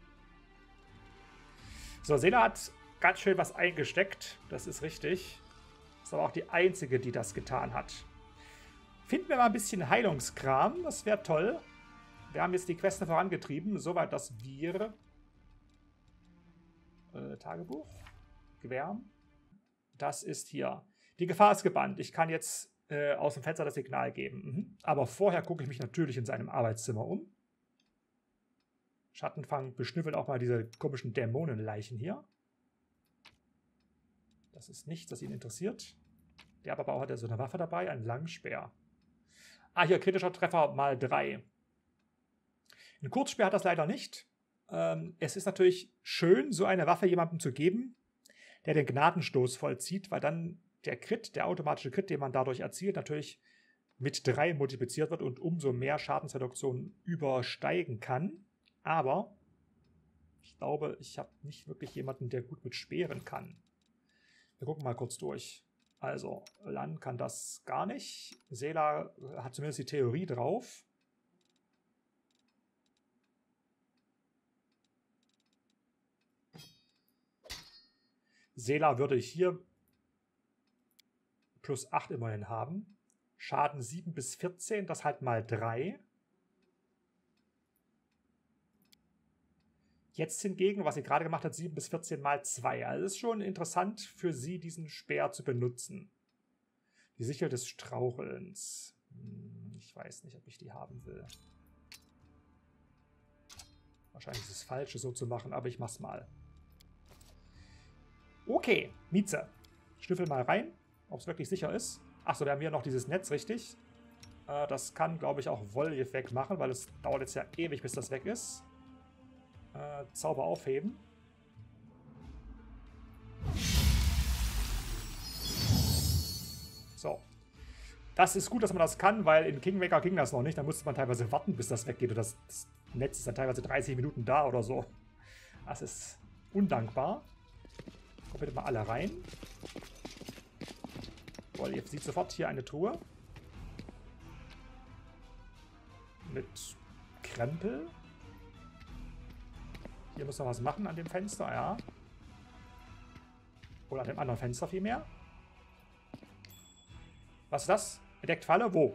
So, Sela hat ganz schön was eingesteckt. Das ist richtig. Ist aber auch die einzige, die das getan hat. Finden wir mal ein bisschen Heilungskram. Das wäre toll. Wir haben jetzt die Queste vorangetrieben. Soweit, dass wir... Äh, Tagebuch. Gewärm. Das ist hier. Die Gefahr ist gebannt. Ich kann jetzt äh, aus dem Fenster das Signal geben. Mhm. Aber vorher gucke ich mich natürlich in seinem Arbeitszimmer um. Schattenfang beschnüffelt auch mal diese komischen Dämonenleichen hier. Das ist nichts, das ihn interessiert. Der Abbau hat ja so eine Waffe dabei, einen langen Speer. Ah, hier, kritischer Treffer mal drei. Ein Kurzspeer hat das leider nicht. Ähm, es ist natürlich schön, so eine Waffe jemandem zu geben, der den Gnadenstoß vollzieht, weil dann der Crit, der automatische Crit, den man dadurch erzielt, natürlich mit drei multipliziert wird und umso mehr Schadensreduktion übersteigen kann. Aber ich glaube, ich habe nicht wirklich jemanden, der gut mit Speeren kann. Wir gucken mal kurz durch. Also, Lan kann das gar nicht. Sela hat zumindest die Theorie drauf. Sela würde hier plus acht immerhin haben. Schaden sieben bis vierzehn, das halt mal drei. Jetzt hingegen, was sie gerade gemacht hat, sieben bis vierzehn mal zwei. Also es ist schon interessant für sie, diesen Speer zu benutzen. Die Sichel des Strauchelns. Hm, ich weiß nicht, ob ich die haben will. Wahrscheinlich ist es falsch, so zu machen, aber ich mach's mal. Okay, Mieze. Schnüffel mal rein, ob es wirklich sicher ist. Achso, wir haben hier noch dieses Netz, richtig. Äh, das kann, glaube ich, auch Wolje wegmachen, weil es dauert jetzt ja ewig, bis das weg ist. Äh, Zauber aufheben. So. Das ist gut, dass man das kann, weil in Kingmaker ging das noch nicht. Da musste man teilweise warten, bis das weggeht. Und das, das Netz ist dann teilweise dreißig Minuten da oder so. Das ist undankbar. Kommt bitte mal alle rein. Wolje sieht sofort hier eine Truhe. Mit Krempel. Hier muss noch was machen an dem Fenster, ja. Oder an dem anderen Fenster vielmehr. Was ist das? Entdeckt Falle? Wo?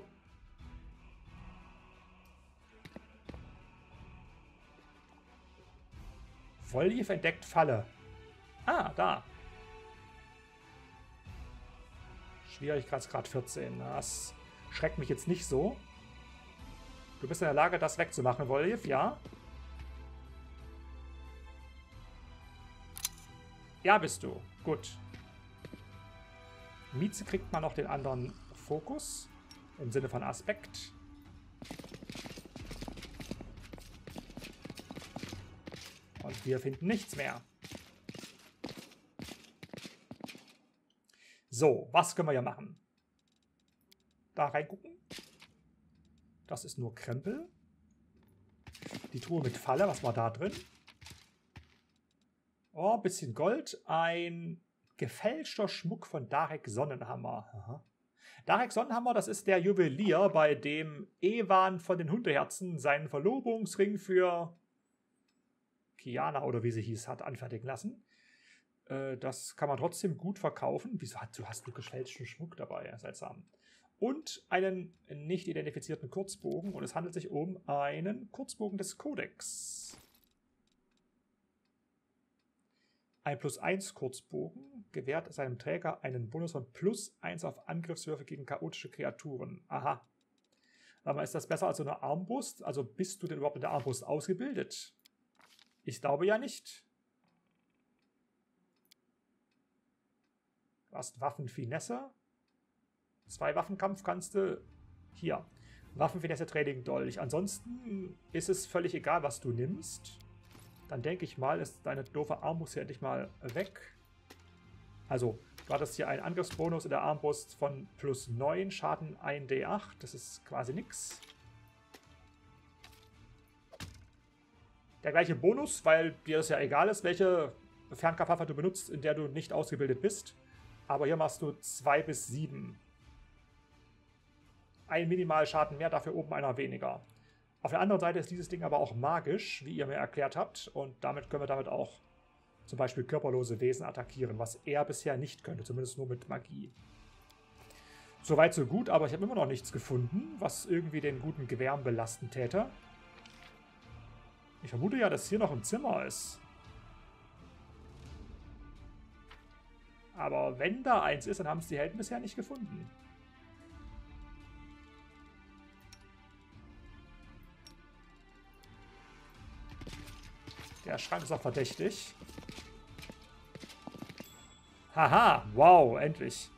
Wolje entdeckt Falle. Ah, da. Schwierigkeitsgrad vierzehn. Das schreckt mich jetzt nicht so. Du bist in der Lage, das wegzumachen, Wolje, ja? Ja, bist du. Gut. Mieze kriegt man noch den anderen Fokus. Im Sinne von Aspekt. Und wir finden nichts mehr. So, was können wir hier machen? Da reingucken. Das ist nur Krempel. Die Truhe mit Falle, was war da drin? Oh, ein bisschen Gold. Ein gefälschter Schmuck von Darek Sonnenhammer. Aha. Darek Sonnenhammer, das ist der Juwelier, bei dem Ewan von den Hundeherzen seinen Verlobungsring für Kiana oder wie sie hieß, hat anfertigen lassen. Äh, das kann man trotzdem gut verkaufen. Wieso hast du hast du gefälschten Schmuck dabei? Seltsam. Und einen nicht identifizierten Kurzbogen. Und es handelt sich um einen Kurzbogen des Kodex. Ein plus eins Kurzbogen gewährt seinem Träger einen Bonus von plus eins auf Angriffswürfe gegen chaotische Kreaturen. Aha. Aber ist das besser als so eine Armbrust? Also bist du denn überhaupt mit der Armbrust ausgebildet? Ich glaube ja nicht. Du hast Waffenfinesse. Zwei Waffenkampf kannst du hier. Waffenfinesse Training Dolch. Ansonsten ist es völlig egal, was du nimmst. Dann denke ich mal, ist deine doofe Armbrust hier endlich mal weg. Also, du hattest hier einen Angriffsbonus in der Armbrust von plus neun, Schaden ein D acht. Das ist quasi nix. Der gleiche Bonus, weil dir das ja egal ist, welche Fernkampfwaffe du benutzt, in der du nicht ausgebildet bist. Aber hier machst du zwei bis sieben. Ein Minimalschaden mehr, dafür oben einer weniger. Auf der anderen Seite ist dieses Ding aber auch magisch, wie ihr mir erklärt habt. Und damit können wir damit auch zum Beispiel körperlose Wesen attackieren, was er bisher nicht könnte, zumindest nur mit Magie. Soweit so gut, aber ich habe immer noch nichts gefunden, was irgendwie den guten Gewärm belasten täte. Ich vermute ja, dass hier noch ein Zimmer ist. Aber wenn da eins ist, dann haben es die Helden bisher nicht gefunden. Der Schrank ist auch verdächtig. Haha, wow, endlich.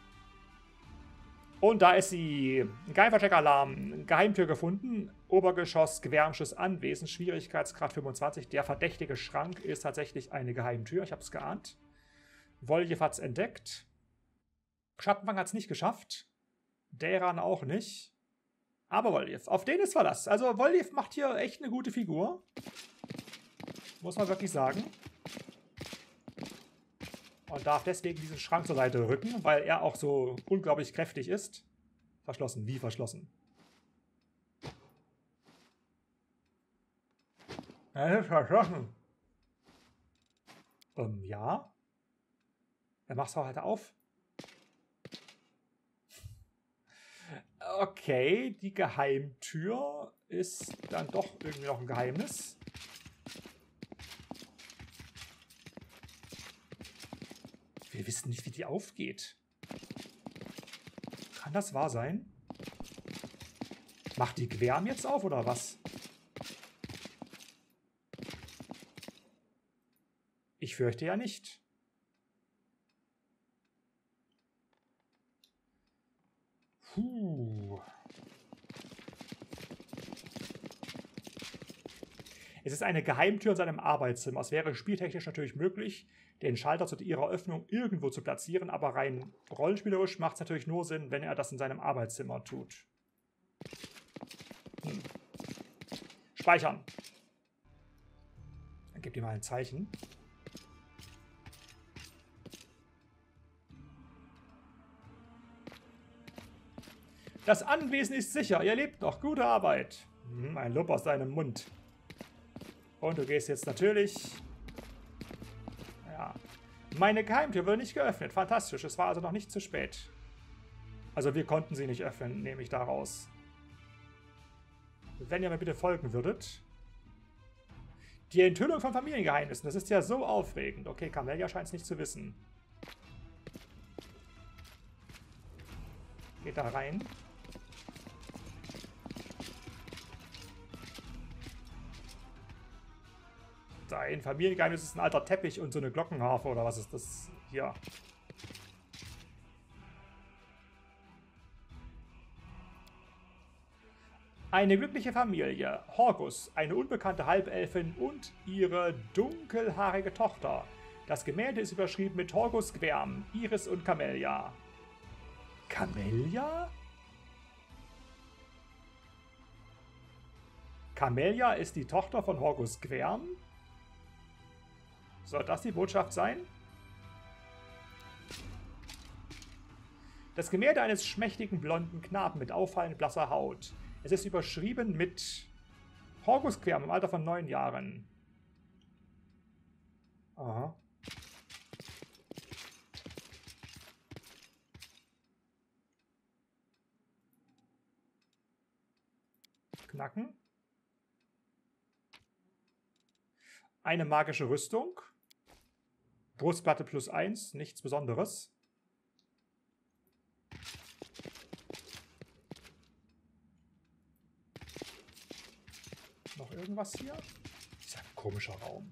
Und da ist sie. Geheimversteck-Alarm. Geheimtür gefunden. Obergeschoss, Gewärmsches Anwesen. Schwierigkeitsgrad fünfundzwanzig. Der verdächtige Schrank ist tatsächlich eine Geheimtür. Ich habe es geahnt. Voljev hat's entdeckt. Schattenfang hat's nicht geschafft. Dayran auch nicht. Aber Voljev, auf den ist Verlass. Also Voljev macht hier echt eine gute Figur. Muss man wirklich sagen. Und darf deswegen diesen Schrank zur Seite rücken, weil er auch so unglaublich kräftig ist. Verschlossen, wie verschlossen? Er ist verschlossen. Ähm, ja. Er macht's auch halt auf. Okay, die Geheimtür ist dann doch irgendwie noch ein Geheimnis. Wir wissen nicht, wie die aufgeht. Kann das wahr sein? Macht die Gwärm jetzt auf, oder was? Ich fürchte ja nicht. Puh. Es ist eine Geheimtür in seinem Arbeitszimmer. Es wäre spieltechnisch natürlich möglich, den Schalter zu ihrer Öffnung irgendwo zu platzieren, aber rein rollenspielerisch macht es natürlich nur Sinn, wenn er das in seinem Arbeitszimmer tut. Hm. Speichern. Dann gebt ihr mal ein Zeichen. Das Anwesen ist sicher. Ihr lebt noch. Gute Arbeit. Hm, ein Lob aus seinem Mund. Und du gehst jetzt natürlich... Ja. Meine Geheimtür wurde nicht geöffnet. Fantastisch. Es war also noch nicht zu spät. Also wir konnten sie nicht öffnen, nehme ich daraus. Wenn ihr mir bitte folgen würdet. Die Enthüllung von Familiengeheimnissen. Das ist ja so aufregend. Okay, Camellia scheint es nicht zu wissen. Geht da rein. Ein Familiengeheimnis ist ein alter Teppich und so eine Glockenharfe oder was ist das hier? Eine glückliche Familie. Horgus, eine unbekannte Halbelfin und ihre dunkelhaarige Tochter. Das Gemälde ist überschrieben mit Horgus Gwärm, Iris und Camellia. Camellia? Camellia ist die Tochter von Horgus Gwärm? Soll das die Botschaft sein? Das Gemälde eines schmächtigen blonden Knaben mit auffallend blasser Haut. Es ist überschrieben mit Horgus Gwärm im Alter von neun Jahren. Aha. Knacken. Eine magische Rüstung. Brustplatte plus eins, nichts Besonderes. Noch irgendwas hier? Das ist ein komischer Raum.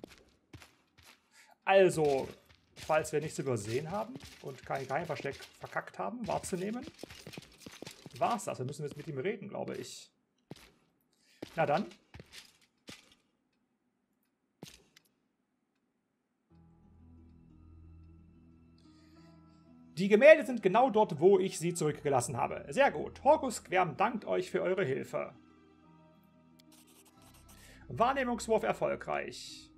Also, falls wir nichts übersehen haben und kein Geheimversteck verkackt haben, wahrzunehmen, war es das. Wir müssen jetzt mit ihm reden, glaube ich. Na dann. Die Gemälde sind genau dort, wo ich sie zurückgelassen habe. Sehr gut. Horgus Gwärm dankt euch für eure Hilfe. Wahrnehmungswurf erfolgreich.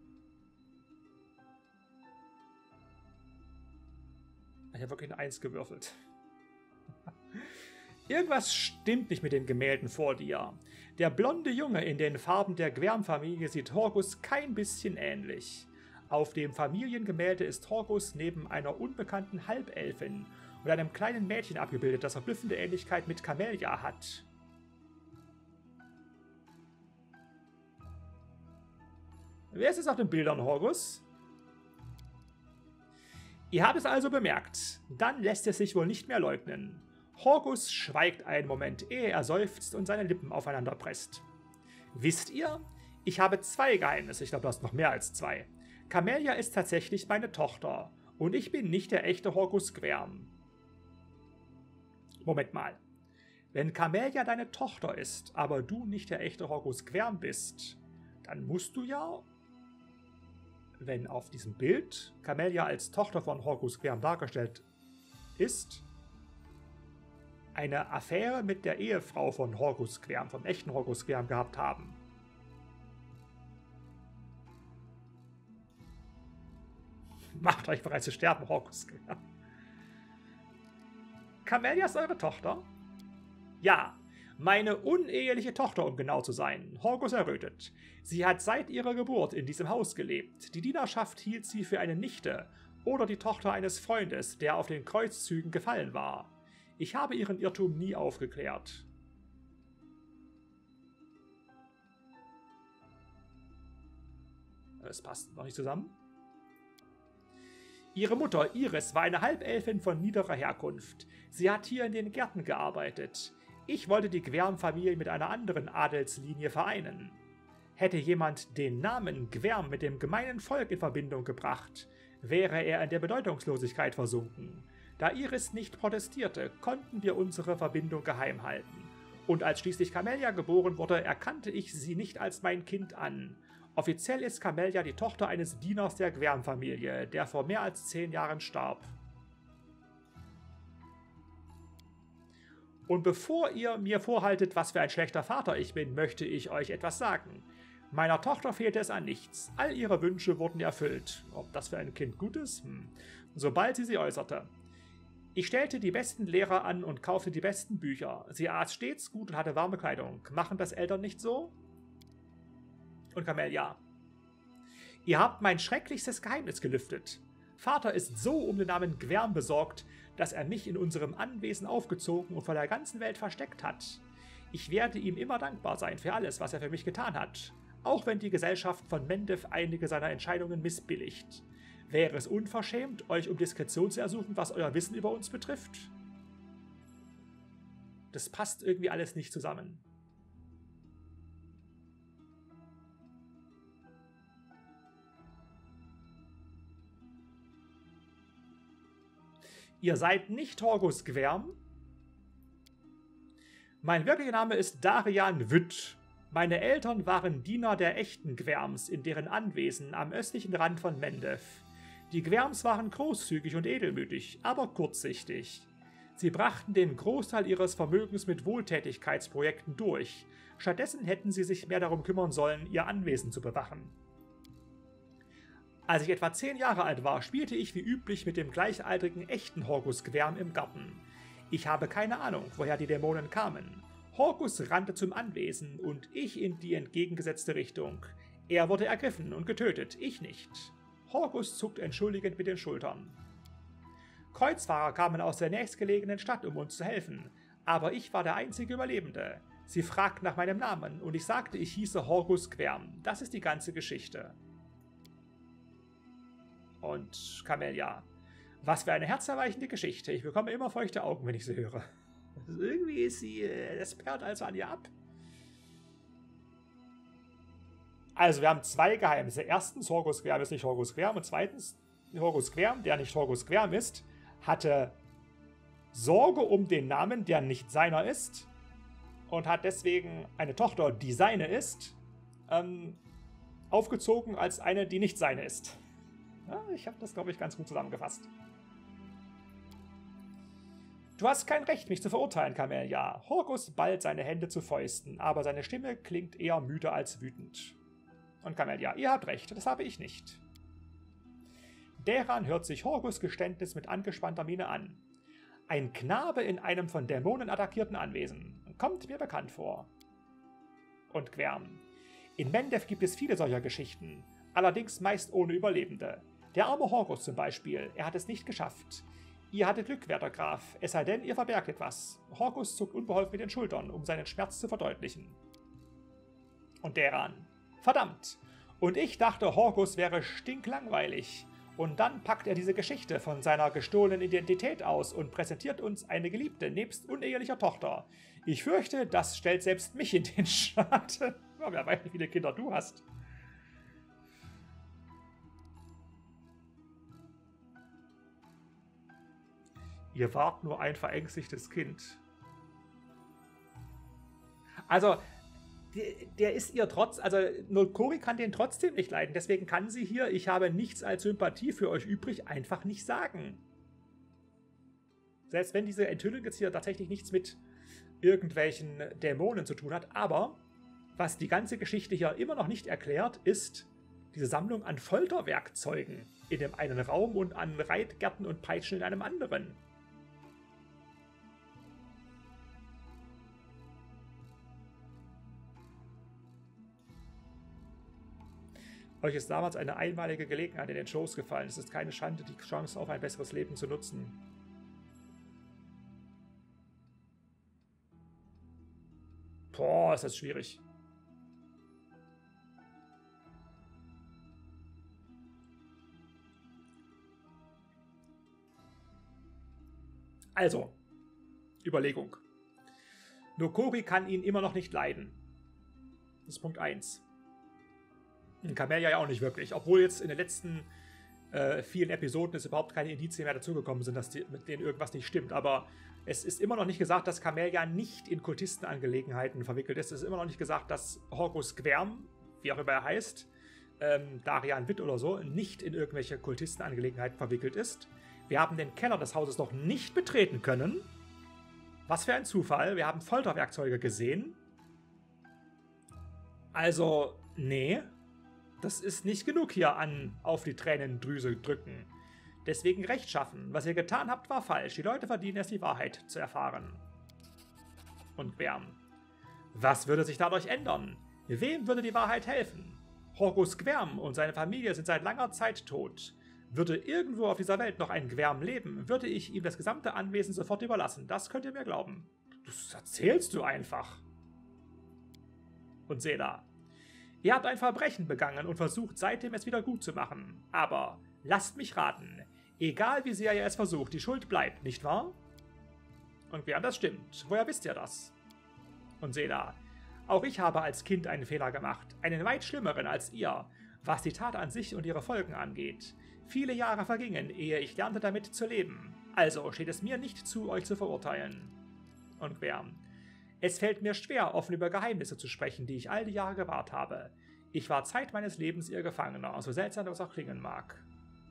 Ich habe wirklich eine Eins gewürfelt. Irgendwas stimmt nicht mit den Gemälden vor dir. Der blonde Junge in den Farben der Gwärm-Familie sieht Horgus kein bisschen ähnlich. Auf dem Familiengemälde ist Horgus neben einer unbekannten Halbelfin und einem kleinen Mädchen abgebildet, das verblüffende Ähnlichkeit mit Camellia hat. Wer ist es auf den Bildern, Horgus? Ihr habt es also bemerkt. Dann lässt es sich wohl nicht mehr leugnen. Horgus schweigt einen Moment, ehe er seufzt und seine Lippen aufeinander presst. Wisst ihr? Ich habe zwei Geheimnisse. Ich glaube, du hast noch mehr als zwei. Camellia ist tatsächlich meine Tochter. Und ich bin nicht der echte Horgus Gwärm. Moment mal. Wenn Camellia deine Tochter ist, aber du nicht der echte Horgus Gwärm bist, dann musst du ja wenn auf diesem Bild Camellia als Tochter von Horgus Quern dargestellt ist, eine Affäre mit der Ehefrau von Horgus Quern, vom echten Horgus Quern, gehabt haben. Macht euch bereits zu sterben, Horgus Quern. Camellia ist eure Tochter? Ja, meine uneheliche Tochter, um genau zu sein. Horgus errötet. Sie hat seit ihrer Geburt in diesem Haus gelebt. Die Dienerschaft hielt sie für eine Nichte oder die Tochter eines Freundes, der auf den Kreuzzügen gefallen war. Ich habe ihren Irrtum nie aufgeklärt. Es passt noch nicht zusammen. Ihre Mutter Iris war eine Halbelfin von niederer Herkunft. Sie hat hier in den Gärten gearbeitet. Ich wollte die Gwern-Familie mit einer anderen Adelslinie vereinen. Hätte jemand den Namen Gwern mit dem gemeinen Volk in Verbindung gebracht, wäre er in der Bedeutungslosigkeit versunken. Da Iris nicht protestierte, konnten wir unsere Verbindung geheim halten. Und als schließlich Camellia geboren wurde, erkannte ich sie nicht als mein Kind an. Offiziell ist Camellia die Tochter eines Dieners der Gwern-Familie, der vor mehr als zehn Jahren starb. Und bevor ihr mir vorhaltet, was für ein schlechter Vater ich bin, möchte ich euch etwas sagen. Meiner Tochter fehlte es an nichts. All ihre Wünsche wurden erfüllt. Ob das für ein Kind gut ist? Hm. Sobald sie sie äußerte. Ich stellte die besten Lehrer an und kaufte die besten Bücher. Sie aß stets gut und hatte warme Kleidung. Machen das Eltern nicht so? Und Camellia. Ihr habt mein schrecklichstes Geheimnis gelüftet. Vater ist so um den Namen Gwern besorgt, dass er mich in unserem Anwesen aufgezogen und vor der ganzen Welt versteckt hat. Ich werde ihm immer dankbar sein für alles, was er für mich getan hat, auch wenn die Gesellschaft von Mendev einige seiner Entscheidungen missbilligt. Wäre es unverschämt, euch um Diskretion zu ersuchen, was euer Wissen über uns betrifft? Das passt irgendwie alles nicht zusammen. Ihr seid nicht Horgus Gwern? Mein wirklicher Name ist Darian Wütt. Meine Eltern waren Diener der echten Gwerms in deren Anwesen am östlichen Rand von Mendev. Die Gwerms waren großzügig und edelmütig, aber kurzsichtig. Sie brachten den Großteil ihres Vermögens mit Wohltätigkeitsprojekten durch. Stattdessen hätten sie sich mehr darum kümmern sollen, ihr Anwesen zu bewachen. Als ich etwa zehn Jahre alt war, spielte ich wie üblich mit dem gleichaltrigen echten Horgus Gwern im Garten. Ich habe keine Ahnung, woher die Dämonen kamen. Horgus rannte zum Anwesen und ich in die entgegengesetzte Richtung. Er wurde ergriffen und getötet, ich nicht. Horgus zuckte entschuldigend mit den Schultern. Kreuzfahrer kamen aus der nächstgelegenen Stadt, um uns zu helfen, aber ich war der einzige Überlebende. Sie fragten nach meinem Namen und ich sagte, ich hieße Horgus Gwern. Das ist die ganze Geschichte. Und Camellia. Was für eine herzerweichende Geschichte. Ich bekomme immer feuchte Augen, wenn ich sie höre. Also irgendwie ist sie, das perlt also an ihr ab. Also wir haben zwei Geheimnisse. Erstens, Horgus Gwern ist nicht Horgus Gwern. Und zweitens, Horgus Gwern, der nicht Horgus Gwern ist, hatte Sorge um den Namen, der nicht seiner ist. Und hat deswegen eine Tochter, die seine ist, ähm, aufgezogen als eine, die nicht seine ist. Ja, ich habe das, glaube ich, ganz gut zusammengefasst. Du hast kein Recht, mich zu verurteilen, Camellia. Horgus ballt seine Hände zu Fäusten, aber seine Stimme klingt eher müde als wütend. Und Camellia, ihr habt recht, das habe ich nicht. Deran hört sich Horgus Geständnis mit angespannter Miene an. Ein Knabe in einem von Dämonen attackierten Anwesen. Kommt mir bekannt vor. Und Gwern. In Mendev gibt es viele solcher Geschichten, allerdings meist ohne Überlebende. Der arme Horgus zum Beispiel, er hat es nicht geschafft. Ihr hattet Glück, werter Graf, es sei denn, ihr verbergt etwas. Horgus zuckt unbeholfen mit den Schultern, um seinen Schmerz zu verdeutlichen. Und Deran. Verdammt! Und ich dachte, Horgus wäre stinklangweilig. Und dann packt er diese Geschichte von seiner gestohlenen Identität aus und präsentiert uns eine Geliebte nebst unehelicher Tochter. Ich fürchte, das stellt selbst mich in den Schaden. Ja, wer weiß, wie viele Kinder du hast. Ihr wart nur ein verängstigtes Kind. Also, der, der ist ihr trotz, also Nokori kann den trotzdem nicht leiden. Deswegen kann sie hier, ich habe nichts als Sympathie für euch übrig, einfach nicht sagen. Selbst wenn diese Enthüllung jetzt hier tatsächlich nichts mit irgendwelchen Dämonen zu tun hat. Aber was die ganze Geschichte hier immer noch nicht erklärt, ist diese Sammlung an Folterwerkzeugen in dem einen Raum und an Reitgärten und Peitschen in einem anderen. Euch ist damals eine einmalige Gelegenheit in den Schoß gefallen. Es ist keine Schande, die Chance auf ein besseres Leben zu nutzen. Boah, ist das schwierig. Also, Überlegung. Nokori kann ihn immer noch nicht leiden. Das ist Punkt eins. Camellia ja auch nicht wirklich. Obwohl jetzt in den letzten äh, vielen Episoden es überhaupt keine Indizien mehr dazugekommen sind, dass die, mit denen irgendwas nicht stimmt. Aber es ist immer noch nicht gesagt, dass Camellia nicht in Kultistenangelegenheiten verwickelt ist. Es ist immer noch nicht gesagt, dass Horgus Gwerm, wie auch immer er heißt, ähm, Darian Witt oder so, nicht in irgendwelche Kultistenangelegenheiten verwickelt ist. Wir haben den Keller des Hauses noch nicht betreten können. Was für ein Zufall. Wir haben Folterwerkzeuge gesehen. Also, nee. Das ist nicht genug hier an auf die Tränendrüse drücken. Deswegen rechtschaffen. Was ihr getan habt, war falsch. Die Leute verdienen es, die Wahrheit zu erfahren. Und Gwerm. Was würde sich dadurch ändern? Wem würde die Wahrheit helfen? Horgus Gwerm und seine Familie sind seit langer Zeit tot. Würde irgendwo auf dieser Welt noch ein Gwerm leben, würde ich ihm das gesamte Anwesen sofort überlassen. Das könnt ihr mir glauben. Das erzählst du einfach. Und Sela. Ihr habt ein Verbrechen begangen und versucht seitdem es wieder gut zu machen. Aber lasst mich raten. Egal wie sehr ihr es versucht, die Schuld bleibt, nicht wahr? Und wer das stimmt. Woher wisst ihr das? Und Sela. Auch ich habe als Kind einen Fehler gemacht. Einen weit schlimmeren als ihr, was die Tat an sich und ihre Folgen angeht. Viele Jahre vergingen, ehe ich lernte, damit zu leben. Also steht es mir nicht zu, euch zu verurteilen. Und Gwerm. Es fällt mir schwer, offen über Geheimnisse zu sprechen, die ich all die Jahre gewahrt habe. Ich war Zeit meines Lebens ihr Gefangener, so seltsam das auch klingen mag.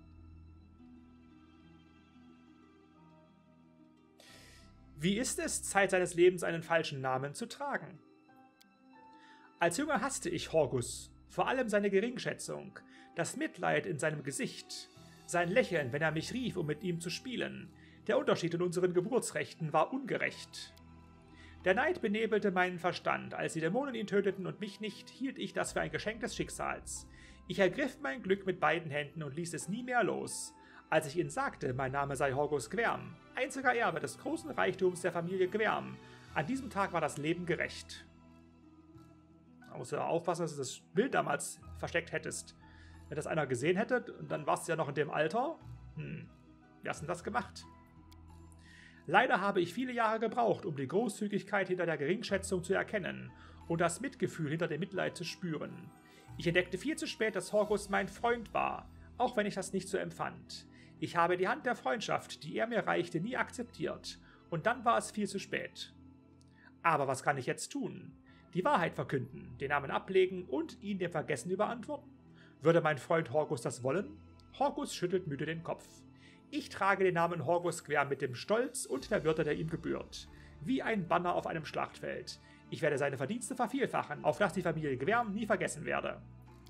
Wie ist es, Zeit seines Lebens einen falschen Namen zu tragen? Als Junge hasste ich Horgus, vor allem seine Geringschätzung, das Mitleid in seinem Gesicht, sein Lächeln, wenn er mich rief, um mit ihm zu spielen. Der Unterschied in unseren Geburtsrechten war ungerecht. Der Neid benebelte meinen Verstand. Als die Dämonen ihn töteten und mich nicht, hielt ich das für ein Geschenk des Schicksals. Ich ergriff mein Glück mit beiden Händen und ließ es nie mehr los. Als ich ihnen sagte, mein Name sei Horgus Gwerm, einziger Erbe des großen Reichtums der Familie Gwerm, an diesem Tag war das Leben gerecht. Da musst du aufpassen, dass du das Bild damals versteckt hättest. Wenn das einer gesehen hätte, dann warst du ja noch in dem Alter. Hm, wie hast du denn das gemacht? Leider habe ich viele Jahre gebraucht, um die Großzügigkeit hinter der Geringschätzung zu erkennen und das Mitgefühl hinter dem Mitleid zu spüren. Ich entdeckte viel zu spät, dass Horgus mein Freund war, auch wenn ich das nicht so empfand. Ich habe die Hand der Freundschaft, die er mir reichte, nie akzeptiert, und dann war es viel zu spät. Aber was kann ich jetzt tun? Die Wahrheit verkünden, den Namen ablegen und ihn dem Vergessen überantworten? Würde mein Freund Horgus das wollen? Horgus schüttelt müde den Kopf. Ich trage den Namen Horgus Gwerm mit dem Stolz und der Würde, der ihm gebührt. Wie ein Banner auf einem Schlachtfeld. Ich werde seine Verdienste vervielfachen, auf dass die Familie Gwerm nie vergessen werde.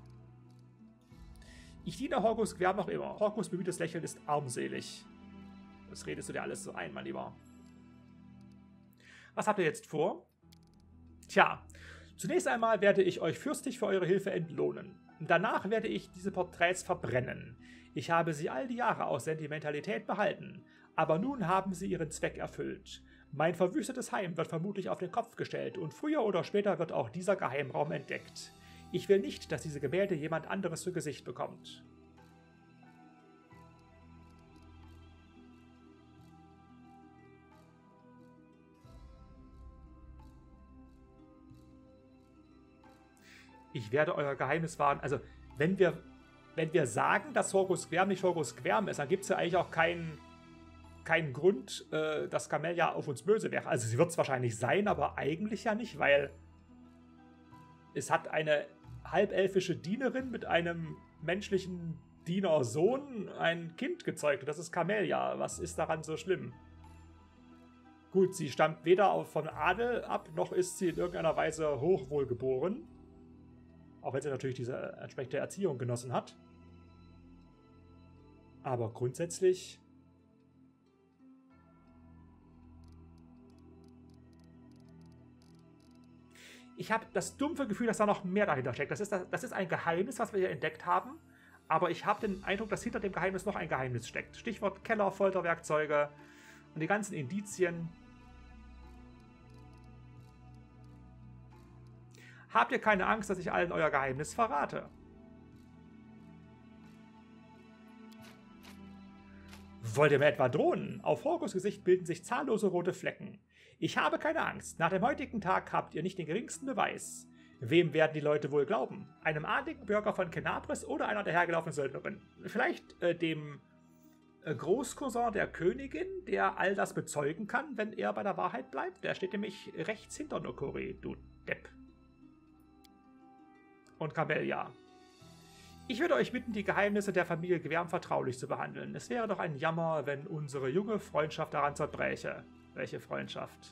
Ich diene Horgus Gwerm noch immer. Horgus bemühtes Lächeln ist armselig. Das redest du dir alles so ein, mein Lieber. Was habt ihr jetzt vor? Tja, zunächst einmal werde ich euch fürstlich für eure Hilfe entlohnen. Danach werde ich diese Porträts verbrennen. Ich habe sie all die Jahre aus Sentimentalität behalten, aber nun haben sie ihren Zweck erfüllt. Mein verwüstetes Heim wird vermutlich auf den Kopf gestellt und früher oder später wird auch dieser Geheimraum entdeckt. Ich will nicht, dass diese Gemälde jemand anderes zu Gesicht bekommt. Ich werde euer Geheimnis wahren. Also, wenn wir, wenn wir sagen, dass Horgus Gwerm nicht Horgus Gwerm ist, dann gibt es ja eigentlich auch keinen, keinen Grund, äh, dass Camellia auf uns böse wäre. Also, sie wird es wahrscheinlich sein, aber eigentlich ja nicht, weil es hat eine halbelfische Dienerin mit einem menschlichen Dienersohn ein Kind gezeugt. Das ist Camellia. Was ist daran so schlimm? Gut, sie stammt weder von Adel ab, noch ist sie in irgendeiner Weise hochwohlgeboren. Auch wenn sie natürlich diese entsprechende Erziehung genossen hat. Aber grundsätzlich... Ich habe das dumpfe Gefühl, dass da noch mehr dahinter steckt. Das ist, das ist ein Geheimnis, was wir hier entdeckt haben. Aber ich habe den Eindruck, dass hinter dem Geheimnis noch ein Geheimnis steckt. Stichwort Keller, Folterwerkzeuge und die ganzen Indizien. Habt ihr keine Angst, dass ich allen euer Geheimnis verrate? Wollt ihr mir etwa drohen? Auf Horgos Gesicht bilden sich zahllose rote Flecken. Ich habe keine Angst. Nach dem heutigen Tag habt ihr nicht den geringsten Beweis. Wem werden die Leute wohl glauben? Einem adligen Bürger von Kenabres oder einer dahergelaufenen Söldnerin? Vielleicht äh, dem äh, Großcousin der Königin, der all das bezeugen kann, wenn er bei der Wahrheit bleibt? Der steht nämlich rechts hinter Nokori, du Depp. Und Camellia. Ich würde euch bitten, die Geheimnisse der Familie Gwern vertraulich zu behandeln. Es wäre doch ein Jammer, wenn unsere junge Freundschaft daran zerbräche. Welche Freundschaft?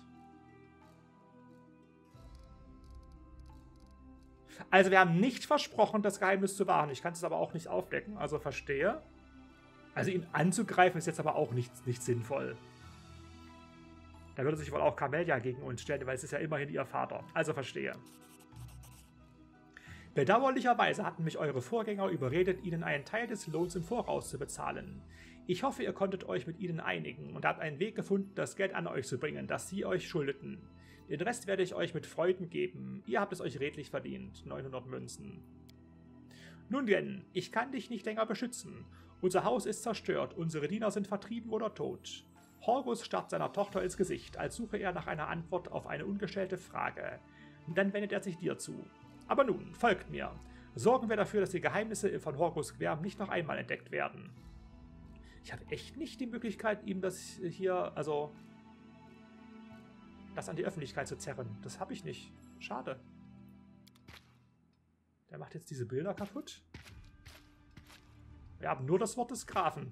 Also wir haben nicht versprochen, das Geheimnis zu wahren. Ich kann es aber auch nicht aufdecken, also verstehe. Also ihn anzugreifen ist jetzt aber auch nicht, nicht sinnvoll. Da würde sich wohl auch Camellia gegen uns stellen, weil es ist ja immerhin ihr Vater. Also verstehe. Bedauerlicherweise hatten mich eure Vorgänger überredet, ihnen einen Teil des Lohns im Voraus zu bezahlen. Ich hoffe, ihr konntet euch mit ihnen einigen und habt einen Weg gefunden, das Geld an euch zu bringen, das sie euch schuldeten. Den Rest werde ich euch mit Freuden geben. Ihr habt es euch redlich verdient. neunhundert Münzen. Nun denn, ich kann dich nicht länger beschützen. Unser Haus ist zerstört, unsere Diener sind vertrieben oder tot. Horgus starrt seiner Tochter ins Gesicht, als suche er nach einer Antwort auf eine ungestellte Frage. Dann wendet er sich dir zu. Aber nun, folgt mir. Sorgen wir dafür, dass die Geheimnisse von Horgus Gwern nicht noch einmal entdeckt werden. Ich habe echt nicht die Möglichkeit, ihm das hier, also, das an die Öffentlichkeit zu zerren. Das habe ich nicht. Schade. Der macht jetzt diese Bilder kaputt. Wir haben nur das Wort des Grafen.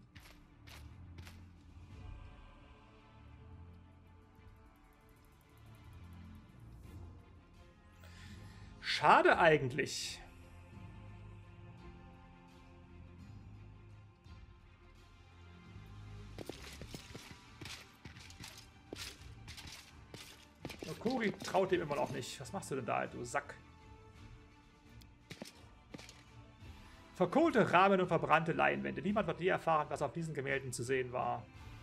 Schade eigentlich. Nokori traut dem immer noch nicht. Was machst du denn da, du Sack? Verkohlte Rahmen und verbrannte Leinwände. Niemand wird je erfahren, was auf diesen Gemälden zu sehen war.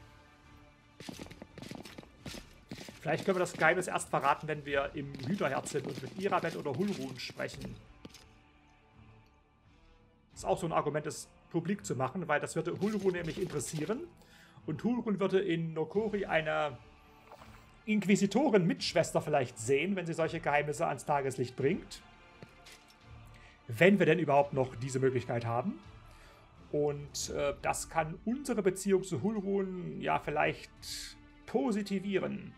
Vielleicht können wir das Geheimnis erst verraten, wenn wir im Hüterherz sind und mit Irabet oder Hulrun sprechen. Das ist auch so ein Argument, das publik zu machen, weil das würde Hulrun nämlich interessieren. Und Hulrun würde in Nokori eine Inquisitoren-Mitschwester vielleicht sehen, wenn sie solche Geheimnisse ans Tageslicht bringt. Wenn wir denn überhaupt noch diese Möglichkeit haben. Und äh, das kann unsere Beziehung zu Hulrun ja vielleicht positivieren.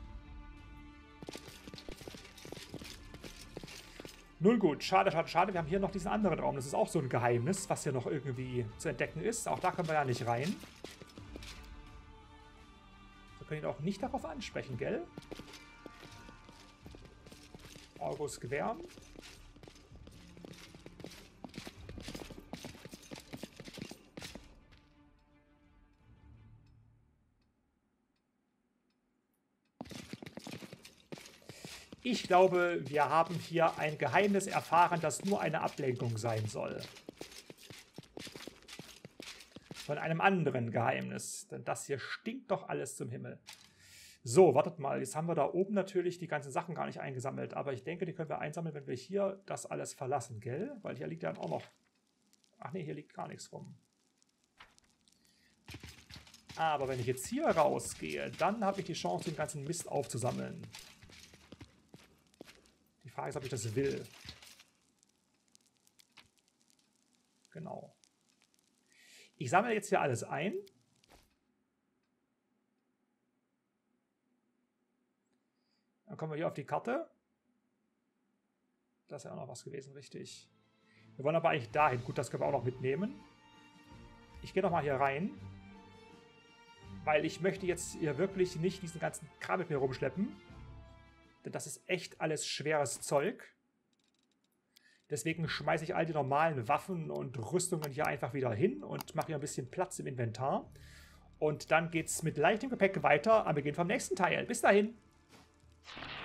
Nun gut, schade, schade, schade. Wir haben hier noch diesen anderen Raum. Das ist auch so ein Geheimnis, was hier noch irgendwie zu entdecken ist. Auch da können wir ja nicht rein. Wir können ihn auch nicht darauf ansprechen, gell? Horgus Gwern. Ich glaube, wir haben hier ein Geheimnis erfahren, das nur eine Ablenkung sein soll. Von einem anderen Geheimnis. Denn das hier stinkt doch alles zum Himmel. So, wartet mal. Jetzt haben wir da oben natürlich die ganzen Sachen gar nicht eingesammelt. Aber ich denke, die können wir einsammeln, wenn wir hier das alles verlassen, gell? Weil hier liegt ja auch noch... Ach nee, hier liegt gar nichts rum. Aber wenn ich jetzt hier rausgehe, dann habe ich die Chance, den ganzen Mist aufzusammeln. Die Frage ist, ob ich das will. Genau. Ich sammle jetzt hier alles ein. Dann kommen wir hier auf die Karte. Das ist ja auch noch was gewesen, richtig. Wir wollen aber eigentlich dahin. Gut, das können wir auch noch mitnehmen. Ich gehe nochmal hier rein. Weil ich möchte jetzt hier wirklich nicht diesen ganzen Kram mit mir rumschleppen. Denn das ist echt alles schweres Zeug. Deswegen schmeiße ich all die normalen Waffen und Rüstungen hier einfach wieder hin und mache hier ein bisschen Platz im Inventar. Und dann geht's mit leichtem Gepäck weiter am Beginn vom nächsten Teil. Bis dahin!